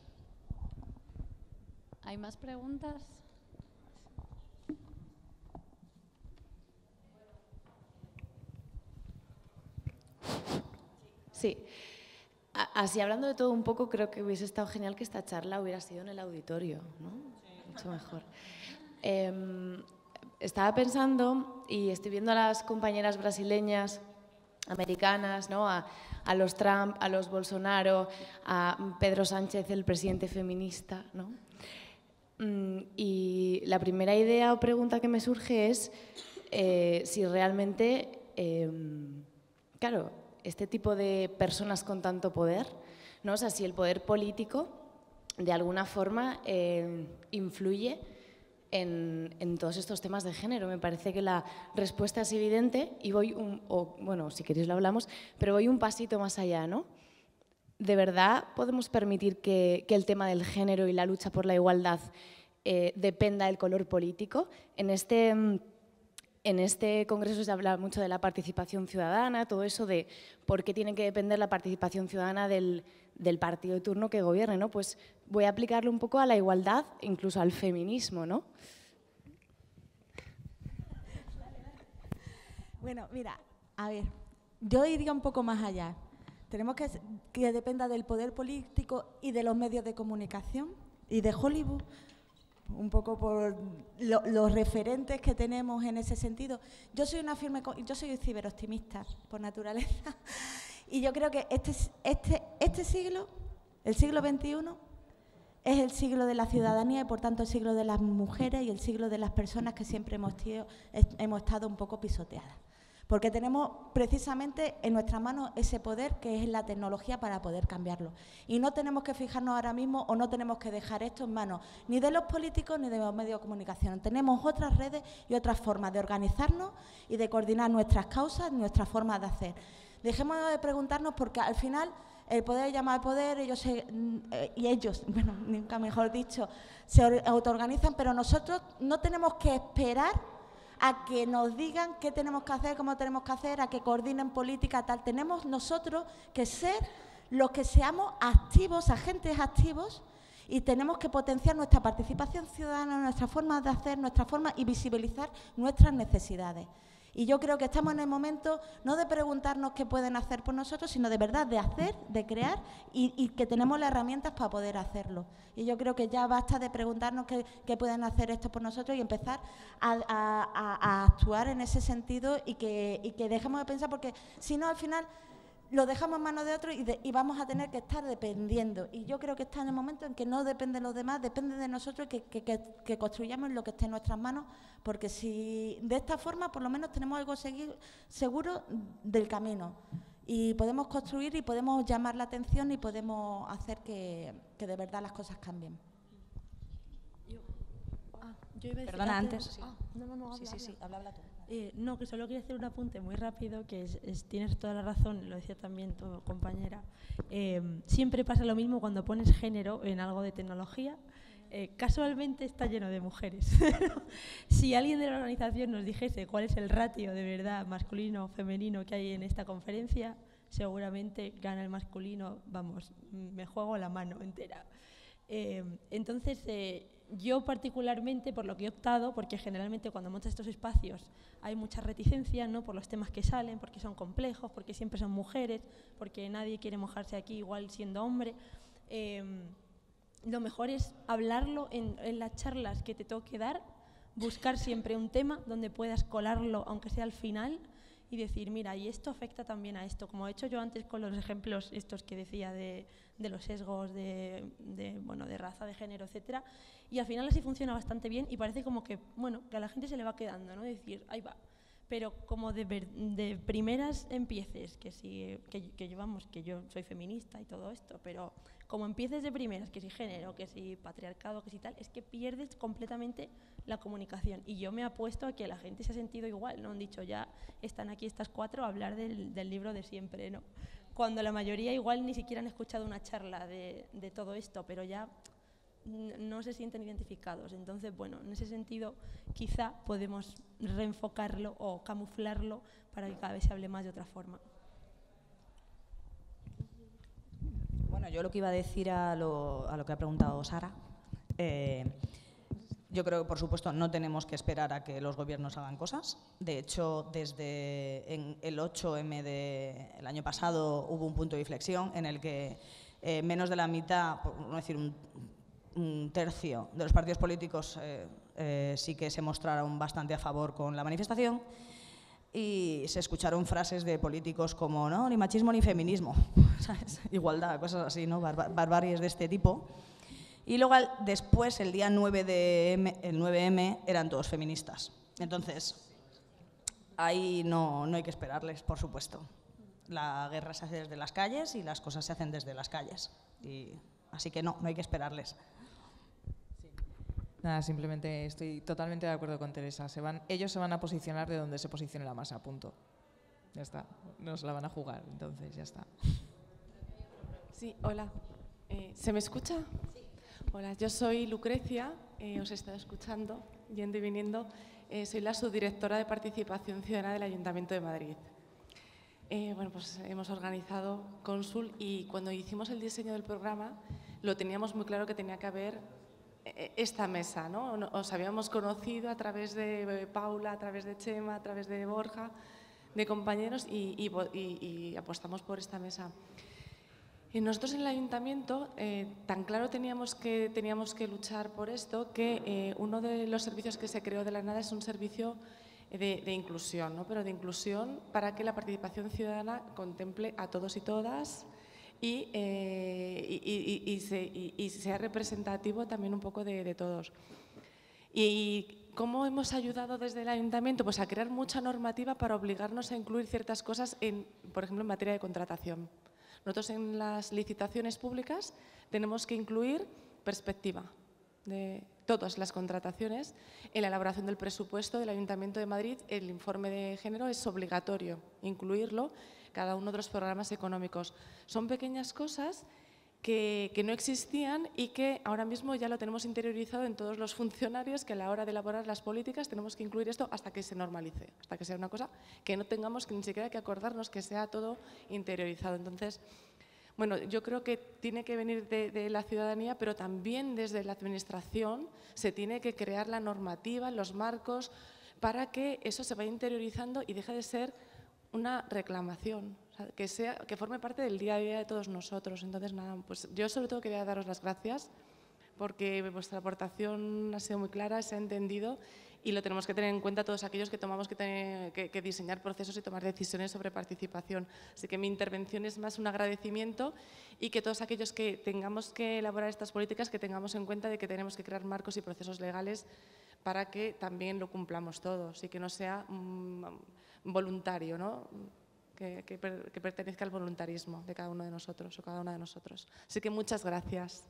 ¿Hay más preguntas? Sí. Así, hablando de todo un poco, creo que hubiese estado genial que esta charla hubiera sido en el auditorio, ¿no? Sí. Mucho mejor. Eh, estaba pensando, y estoy viendo a las compañeras brasileñas, americanas, ¿no? A, a los Trump, a los Bolsonaro, a Pedro Sánchez, el presidente feminista, ¿no? Y la primera idea o pregunta que me surge es eh, si realmente, eh, claro, este tipo de personas con tanto poder, ¿no? O sea, si el poder político de alguna forma eh, influye en, en todos estos temas de género. Me parece que la respuesta es evidente y voy, un, o, bueno, si queréis lo hablamos, pero voy un pasito más allá, ¿no? ¿De verdad podemos permitir que, que el tema del género y la lucha por la igualdad eh, dependa del color político? En este, en este congreso se habla mucho de la participación ciudadana, todo eso de por qué tiene que depender la participación ciudadana del, del partido de turno que gobierne, ¿no? Pues voy a aplicarlo un poco a la igualdad, incluso al feminismo, ¿no? Bueno, mira, a ver, yo iría un poco más allá. Tenemos que que dependa del poder político y de los medios de comunicación y de Hollywood. un poco por lo, los referentes que tenemos en ese sentido. Yo soy una firme, yo soy ciberoptimista por naturaleza y yo creo que este, este, este siglo, el siglo veintiuno, es el siglo de la ciudadanía y por tanto el siglo de las mujeres y el siglo de las personas que siempre hemos, tío, hemos estado un poco pisoteadas. Porque tenemos precisamente en nuestras manos ese poder que es la tecnología para poder cambiarlo. Y no tenemos que fijarnos ahora mismo o no tenemos que dejar esto en manos ni de los políticos ni de los medios de comunicación. Tenemos otras redes y otras formas de organizarnos y de coordinar nuestras causas, nuestras formas de hacer. Dejemos de preguntarnos porque al final el poder llama al poder, ellos se, y ellos, bueno, nunca mejor dicho, se autoorganizan, pero nosotros no tenemos que esperar a que nos digan qué tenemos que hacer, cómo tenemos que hacer, a que coordinen política, tal. Tenemos nosotros que ser los que seamos activos, agentes activos, y tenemos que potenciar nuestra participación ciudadana, nuestra forma de hacer, nuestra forma y visibilizar nuestras necesidades. Y yo creo que estamos en el momento no de preguntarnos qué pueden hacer por nosotros, sino de verdad de hacer, de crear y, y que tenemos las herramientas para poder hacerlo. Y yo creo que ya basta de preguntarnos qué, qué pueden hacer esto por nosotros y empezar a, a, a, a actuar en ese sentido y que, y que dejemos de pensar, porque si no al final lo dejamos en manos de otros y, de, y vamos a tener que estar dependiendo. Y yo creo que está en el momento en que no depende de los demás, depende de nosotros que, que, que, que construyamos lo que esté en nuestras manos, porque si de esta forma por lo menos tenemos algo seguir, seguro del camino. Y podemos construir y podemos llamar la atención y podemos hacer que, que de verdad las cosas cambien. Yo, ah, yo iba a decir Perdona, antes. antes Sí. Ah, no, no, no, habla, sí, sí, sí, habla. habla, habla tú. Eh, no, que solo quería hacer un apunte muy rápido, que es, es, tienes toda la razón, lo decía también tu compañera. Eh, siempre pasa lo mismo cuando pones género en algo de tecnología. Eh, casualmente está lleno de mujeres. Si alguien de la organización nos dijese cuál es el ratio de verdad masculino o femenino que hay en esta conferencia, seguramente gana el masculino, vamos, me juego la mano entera. Eh, entonces, eh, yo particularmente, por lo que he optado, porque generalmente cuando montas estos espacios hay mucha reticencia, ¿no?, por los temas que salen, porque son complejos, porque siempre son mujeres, porque nadie quiere mojarse aquí igual siendo hombre. Eh, lo mejor es hablarlo en, en las charlas que te toque dar, buscar siempre un tema donde puedas colarlo, aunque sea al final, y decir, mira, y esto afecta también a esto, como he hecho yo antes con los ejemplos estos que decía de, de los sesgos de, de, bueno, de raza, de género, etcétera, y al final así funciona bastante bien y parece como que, bueno, que a la gente se le va quedando, ¿no?, decir, ahí va. Pero como de, ver, de primeras empieces, que si que, que yo, vamos, que yo soy feminista y todo esto, pero como empieces de primeras, que si género, que si patriarcado, que si tal, es que pierdes completamente la comunicación. Y yo me apuesto a que la gente se ha sentido igual, ¿no? Han dicho, ya están aquí estas cuatro a hablar del, del libro de siempre, ¿no? Cuando la mayoría igual ni siquiera han escuchado una charla de, de todo esto, pero ya no se sienten identificados. Entonces, bueno, en ese sentido quizá podemos reenfocarlo o camuflarlo para que cada vez se hable más de otra forma. Bueno, yo lo que iba a decir a lo, a lo que ha preguntado Sara, eh, yo creo que, por supuesto, no tenemos que esperar a que los gobiernos hagan cosas. De hecho, desde en el ocho eme del año pasado hubo un punto de inflexión en el que eh, menos de la mitad, por no decir un, un tercio de los partidos políticos eh, eh, sí que se mostraron bastante a favor con la manifestación y se escucharon frases de políticos como no, ni machismo ni feminismo, ¿sabes? Igualdad, cosas así, ¿no? Barba barbaries de este tipo. Y luego después, el día nueve de eme, el nueve eme, eran todos feministas. Entonces, ahí no, no hay que esperarles, por supuesto. La guerra se hace desde las calles y las cosas se hacen desde las calles. Y, así que no, no hay que esperarles. Nada, simplemente estoy totalmente de acuerdo con Teresa. Se van, ellos se van a posicionar de donde se posicione la masa, punto. Ya está, no se la van a jugar, entonces ya está. Sí, hola. Eh, ¿Se me escucha? Sí. Hola, yo soy Lucrecia, eh, os he estado escuchando, yendo y viniendo. Eh, soy la subdirectora de Participación Ciudadana del Ayuntamiento de Madrid. Eh, bueno, pues hemos organizado Consul y cuando hicimos el diseño del programa lo teníamos muy claro que tenía que haber esta mesa, ¿no? Os habíamos conocido a través de Paula, a través de Chema, a través de Borja, de compañeros y, y, y, y apostamos por esta mesa. Y nosotros en el ayuntamiento eh, tan claro teníamos que, teníamos que luchar por esto que eh, uno de los servicios que se creó de la nada es un servicio de, de inclusión, ¿no? Pero de inclusión para que la participación ciudadana contemple a todos y todas y, eh, y, y, y, se, y, y sea representativo también un poco de, de todos. Y ¿cómo hemos ayudado desde el ayuntamiento? Pues a crear mucha normativa para obligarnos a incluir ciertas cosas, en, por ejemplo, en materia de contratación. Nosotros en las licitaciones públicas tenemos que incluir perspectiva de todas las contrataciones. En la elaboración del presupuesto del Ayuntamiento de Madrid, el informe de género es obligatorio incluirlo cada uno de los programas económicos. Son pequeñas cosas que, que no existían y que ahora mismo ya lo tenemos interiorizado en todos los funcionarios, que a la hora de elaborar las políticas tenemos que incluir esto hasta que se normalice, hasta que sea una cosa que no tengamos que ni siquiera que acordarnos, que sea todo interiorizado. Entonces, bueno, yo creo que tiene que venir de, de la ciudadanía, pero también desde la administración se tiene que crear la normativa, los marcos, para que eso se vaya interiorizando y deje de ser una reclamación, o sea, que, sea, que forme parte del día a día de todos nosotros. Entonces, nada, pues yo sobre todo quería daros las gracias porque vuestra aportación ha sido muy clara, se ha entendido y lo tenemos que tener en cuenta todos aquellos que tomamos que, tener, que, que diseñar procesos y tomar decisiones sobre participación. Así que mi intervención es más un agradecimiento y que todos aquellos que tengamos que elaborar estas políticas, que tengamos en cuenta de que tenemos que crear marcos y procesos legales para que también lo cumplamos todos y que no sea mmm, voluntario, ¿no? Que, que, per, que pertenezca al voluntarismo de cada uno de nosotros o cada una de nosotros. Así que muchas gracias.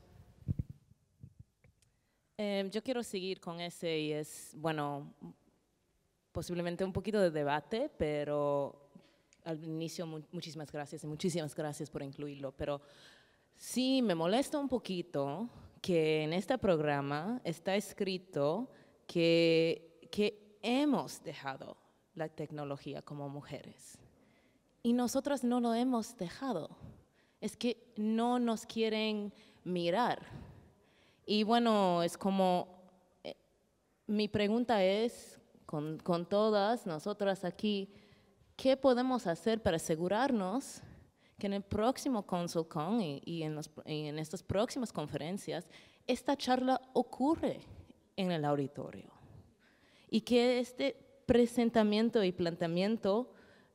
Eh, yo quiero seguir con ese y es, bueno, posiblemente un poquito de debate, pero al inicio mu muchísimas gracias y muchísimas gracias por incluirlo, pero sí me molesta un poquito que en este programa está escrito que, que hemos dejado la tecnología como mujeres y nosotras no lo hemos dejado, es que no nos quieren mirar. Y bueno, es como, eh, mi pregunta es, con, con todas nosotras aquí, ¿qué podemos hacer para asegurarnos que en el próximo ConsulCon y, y, en los, y en estas próximas conferencias, esta charla ocurre en el auditorio? Y que este presentamiento y planteamiento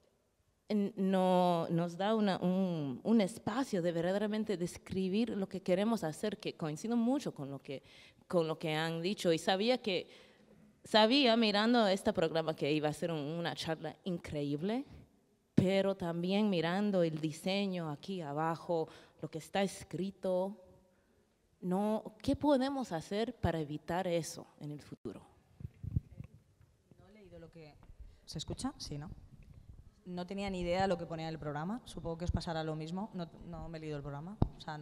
no, nos da una, un, un espacio de verdaderamente describir lo que queremos hacer, que coincido mucho con lo que, con lo que han dicho. Y sabía que, sabía mirando este programa que iba a ser un, una charla increíble, pero también mirando el diseño aquí abajo, lo que está escrito, no, ¿qué podemos hacer para evitar eso en el futuro? No he leído lo que... ¿Se escucha? Sí, ¿no? No tenía ni idea de lo que ponía en el programa, supongo que os pasará lo mismo, no, no me he leído el programa. O sea,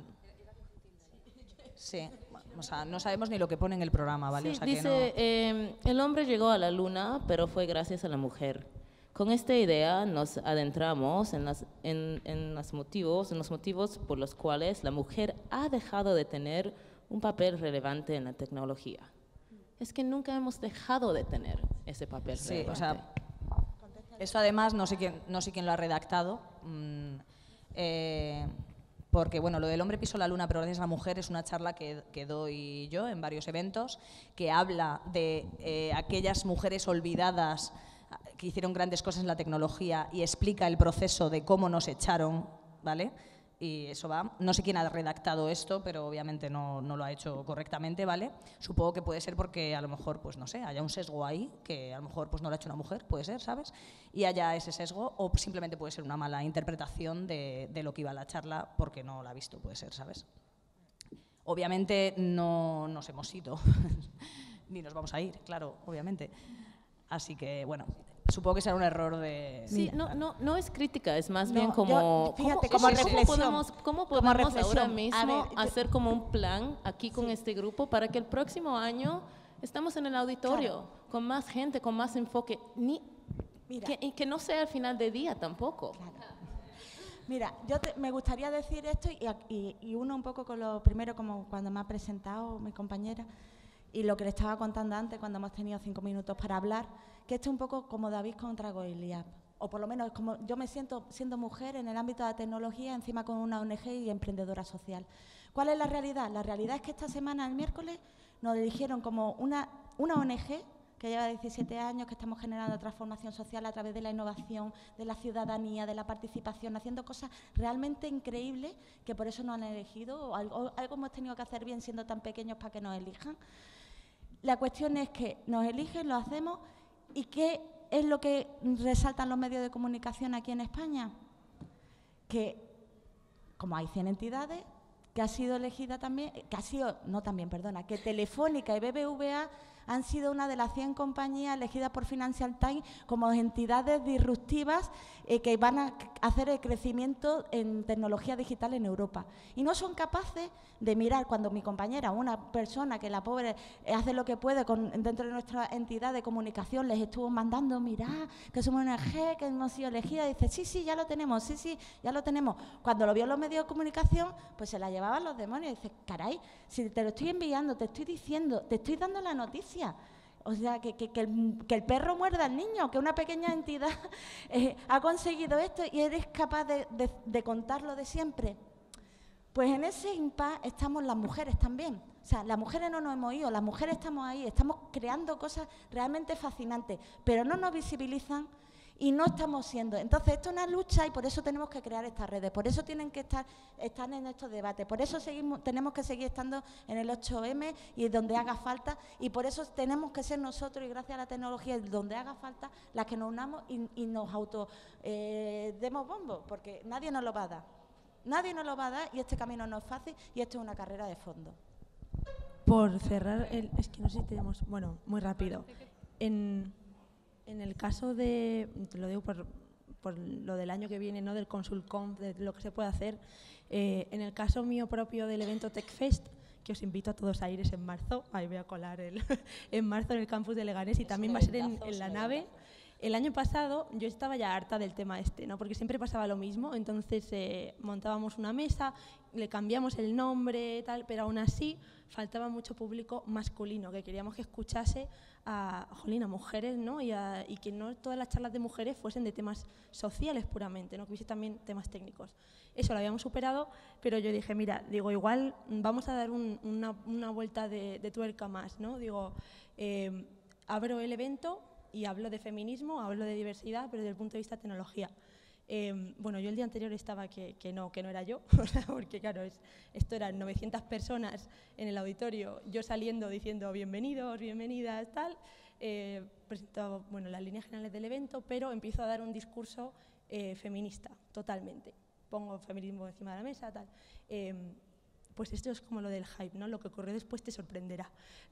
sí, o sea, no sabemos ni lo que pone en el programa, ¿vale? Sí, o sea, dice, que no... eh, el hombre llegó a la luna, pero fue gracias a la mujer. Con esta idea nos adentramos en, las, en, en, los motivos, en los motivos por los cuales la mujer ha dejado de tener un papel relevante en la tecnología. Es que nunca hemos dejado de tener ese papel sí, relevante. O sea, esto además no sé quién, no sé quién lo ha redactado, mmm, eh, porque bueno, lo del hombre pisó la luna pero gracias a la mujer es una charla que, que doy yo en varios eventos, que habla de eh, aquellas mujeres olvidadas que hicieron grandes cosas en la tecnología y explica el proceso de cómo nos echaron, ¿vale? Y eso va, no sé quién ha redactado esto, pero obviamente no, no lo ha hecho correctamente, ¿vale? Supongo que puede ser porque a lo mejor, pues no sé, haya un sesgo ahí, que a lo mejor pues no lo ha hecho una mujer, puede ser, ¿sabes? Y haya ese sesgo, o simplemente puede ser una mala interpretación de, de lo que iba a la charla porque no la ha visto, puede ser, ¿sabes? Obviamente no nos hemos ido, ni nos vamos a ir, claro, obviamente. Así que, bueno, supongo que será un error de... Sí, no, no, no es crítica, es más No, bien como... yo, fíjate, ¿cómo, como sí, reflexión. ¿Cómo podemos, cómo Como podemos reflexión. ahora mismo A ver, yo- hacer como un plan aquí con este grupo para que el próximo año estamos en el auditorio Claro. con más gente, con más enfoque, ni, Mira. que, y que no sea al final de día tampoco. Claro. Mira, yo te- me gustaría decir esto y, y, y uno un poco con lo primero, como cuando me ha presentado mi compañera, y lo que le estaba contando antes cuando hemos tenido cinco minutos para hablar, que esto es un poco como David contra Goliat. o por lo menos como yo me siento siendo mujer en el ámbito de la tecnología, encima con una O N G y emprendedora social. ¿Cuál es la realidad? La realidad es que esta semana, el miércoles, nos eligieron como una, una O N G que lleva diecisiete años, que estamos generando transformación social a través de la innovación, de la ciudadanía, de la participación, haciendo cosas realmente increíbles, que por eso nos han elegido, o algo, algo hemos tenido que hacer bien siendo tan pequeños para que nos elijan. La cuestión es que nos eligen, lo hacemos, y ¿qué es lo que resaltan los medios de comunicación aquí en España? Que, como hay cien entidades, que ha sido elegida también, que ha sido, no también, perdona, que Telefónica y B B V A han sido una de las cien compañías elegidas por Financial Times como entidades disruptivas eh, que van a hacer el crecimiento en tecnología digital en Europa. Y no son capaces de mirar cuando mi compañera, una persona que la pobre hace lo que puede con, dentro de nuestra entidad de comunicación, les estuvo mandando, mirad, que somos una O N G, que hemos sido elegidas, y dice, sí, sí, ya lo tenemos, sí, sí, ya lo tenemos. Cuando lo vio en los medios de comunicación, pues se la llevaban los demonios, y dice, caray, si te lo estoy enviando, te estoy diciendo, te estoy dando la noticia. O sea, que, que, que, el, que el perro muerda al niño, que una pequeña entidad eh, ha conseguido esto y eres capaz de, de, de contarlo de siempre. Pues en ese impasse estamos las mujeres también. O sea, las mujeres no nos hemos ido, las mujeres estamos ahí, estamos creando cosas realmente fascinantes, pero no nos visibilizan y no estamos siendo. Entonces, esto es una lucha y por eso tenemos que crear estas redes, por eso tienen que estar, estar en estos debates, por eso seguimos, tenemos que seguir estando en el ocho eme y donde haga falta, y por eso tenemos que ser nosotros, y gracias a la tecnología, donde haga falta, las que nos unamos y, y nos auto eh, demos bombo, porque nadie nos lo va a dar. Nadie nos lo va a dar y este camino no es fácil y esto es una carrera de fondo. Por cerrar, el, es que no sé si tenemos, bueno, muy rápido. En... En el caso de, te lo digo por, por lo del año que viene, ¿no? Del ConsulConf, de lo que se puede hacer, eh, en el caso mío propio del evento TechFest, que os invito a todos a ir, es en marzo, ahí voy a colar el, en marzo en el campus de Leganés y es también va a ser en, en la nave. El año pasado yo estaba ya harta del tema este, ¿no? Porque siempre pasaba lo mismo, entonces eh, montábamos una mesa, le cambiamos el nombre, tal, pero aún así faltaba mucho público masculino, que queríamos que escuchase a, jolín, a mujeres, ¿no? Y, a, y que no todas las charlas de mujeres fuesen de temas sociales puramente, ¿no? Que hubiese también temas técnicos. Eso lo habíamos superado, pero yo dije, mira, digo, igual vamos a dar un, una, una vuelta de, de tuerca más, ¿no? Digo, eh, abro el evento y hablo de feminismo, hablo de diversidad, pero desde el punto de vista de tecnología. Eh, bueno, yo el día anterior estaba que, que, no, que no era yo, porque claro, es, esto eran novecientas personas en el auditorio, yo saliendo diciendo bienvenidos, bienvenidas, tal, eh, presento bueno, las líneas generales del evento, pero empiezo a dar un discurso eh, feminista, totalmente. Pongo feminismo encima de la mesa, tal. Eh, Pues esto es como lo del hype, ¿no? Lo que ocurrió después te sorprenderá.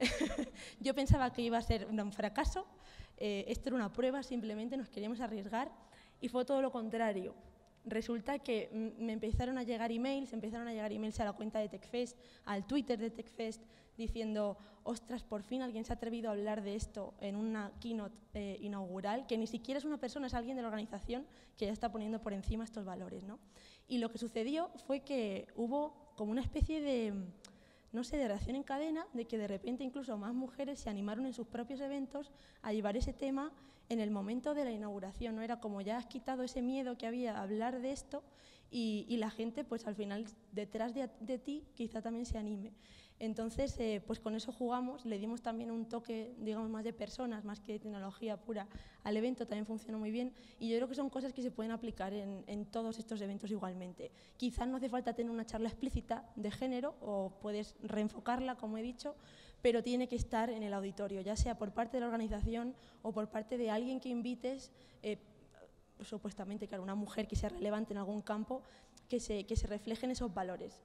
Yo pensaba que iba a ser un fracaso, eh, esto era una prueba, simplemente nos queríamos arriesgar y fue todo lo contrario. Resulta que me empezaron a llegar emails, empezaron a llegar emails a la cuenta de TechFest, al Twitter de TechFest, diciendo, ostras, por fin alguien se ha atrevido a hablar de esto en una keynote eh, inaugural, que ni siquiera es una persona, es alguien de la organización que ya está poniendo por encima estos valores, ¿no? Y lo que sucedió fue que hubo como una especie de, no sé, de reacción en cadena, de que de repente incluso más mujeres se animaron en sus propios eventos a llevar ese tema en el momento de la inauguración, ¿no? Era como ya has quitado ese miedo que había a hablar de esto y, y la gente, pues al final, detrás de, de ti, quizá también se anime. Entonces, eh, pues con eso jugamos, le dimos también un toque, digamos, más de personas, más que de tecnología pura al evento, también funcionó muy bien y yo creo que son cosas que se pueden aplicar en, en todos estos eventos igualmente. Quizás no hace falta tener una charla explícita de género o puedes reenfocarla, como he dicho, pero tiene que estar en el auditorio, ya sea por parte de la organización o por parte de alguien que invites, eh, supuestamente, claro, una mujer que sea relevante en algún campo, que se, que se reflejen esos valores.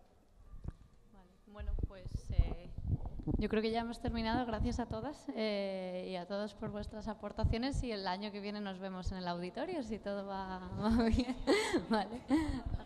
Bueno, pues eh, yo creo que ya hemos terminado. Gracias a todas eh, y a todos por vuestras aportaciones y el año que viene nos vemos en el auditorio si todo va, va bien. Vale.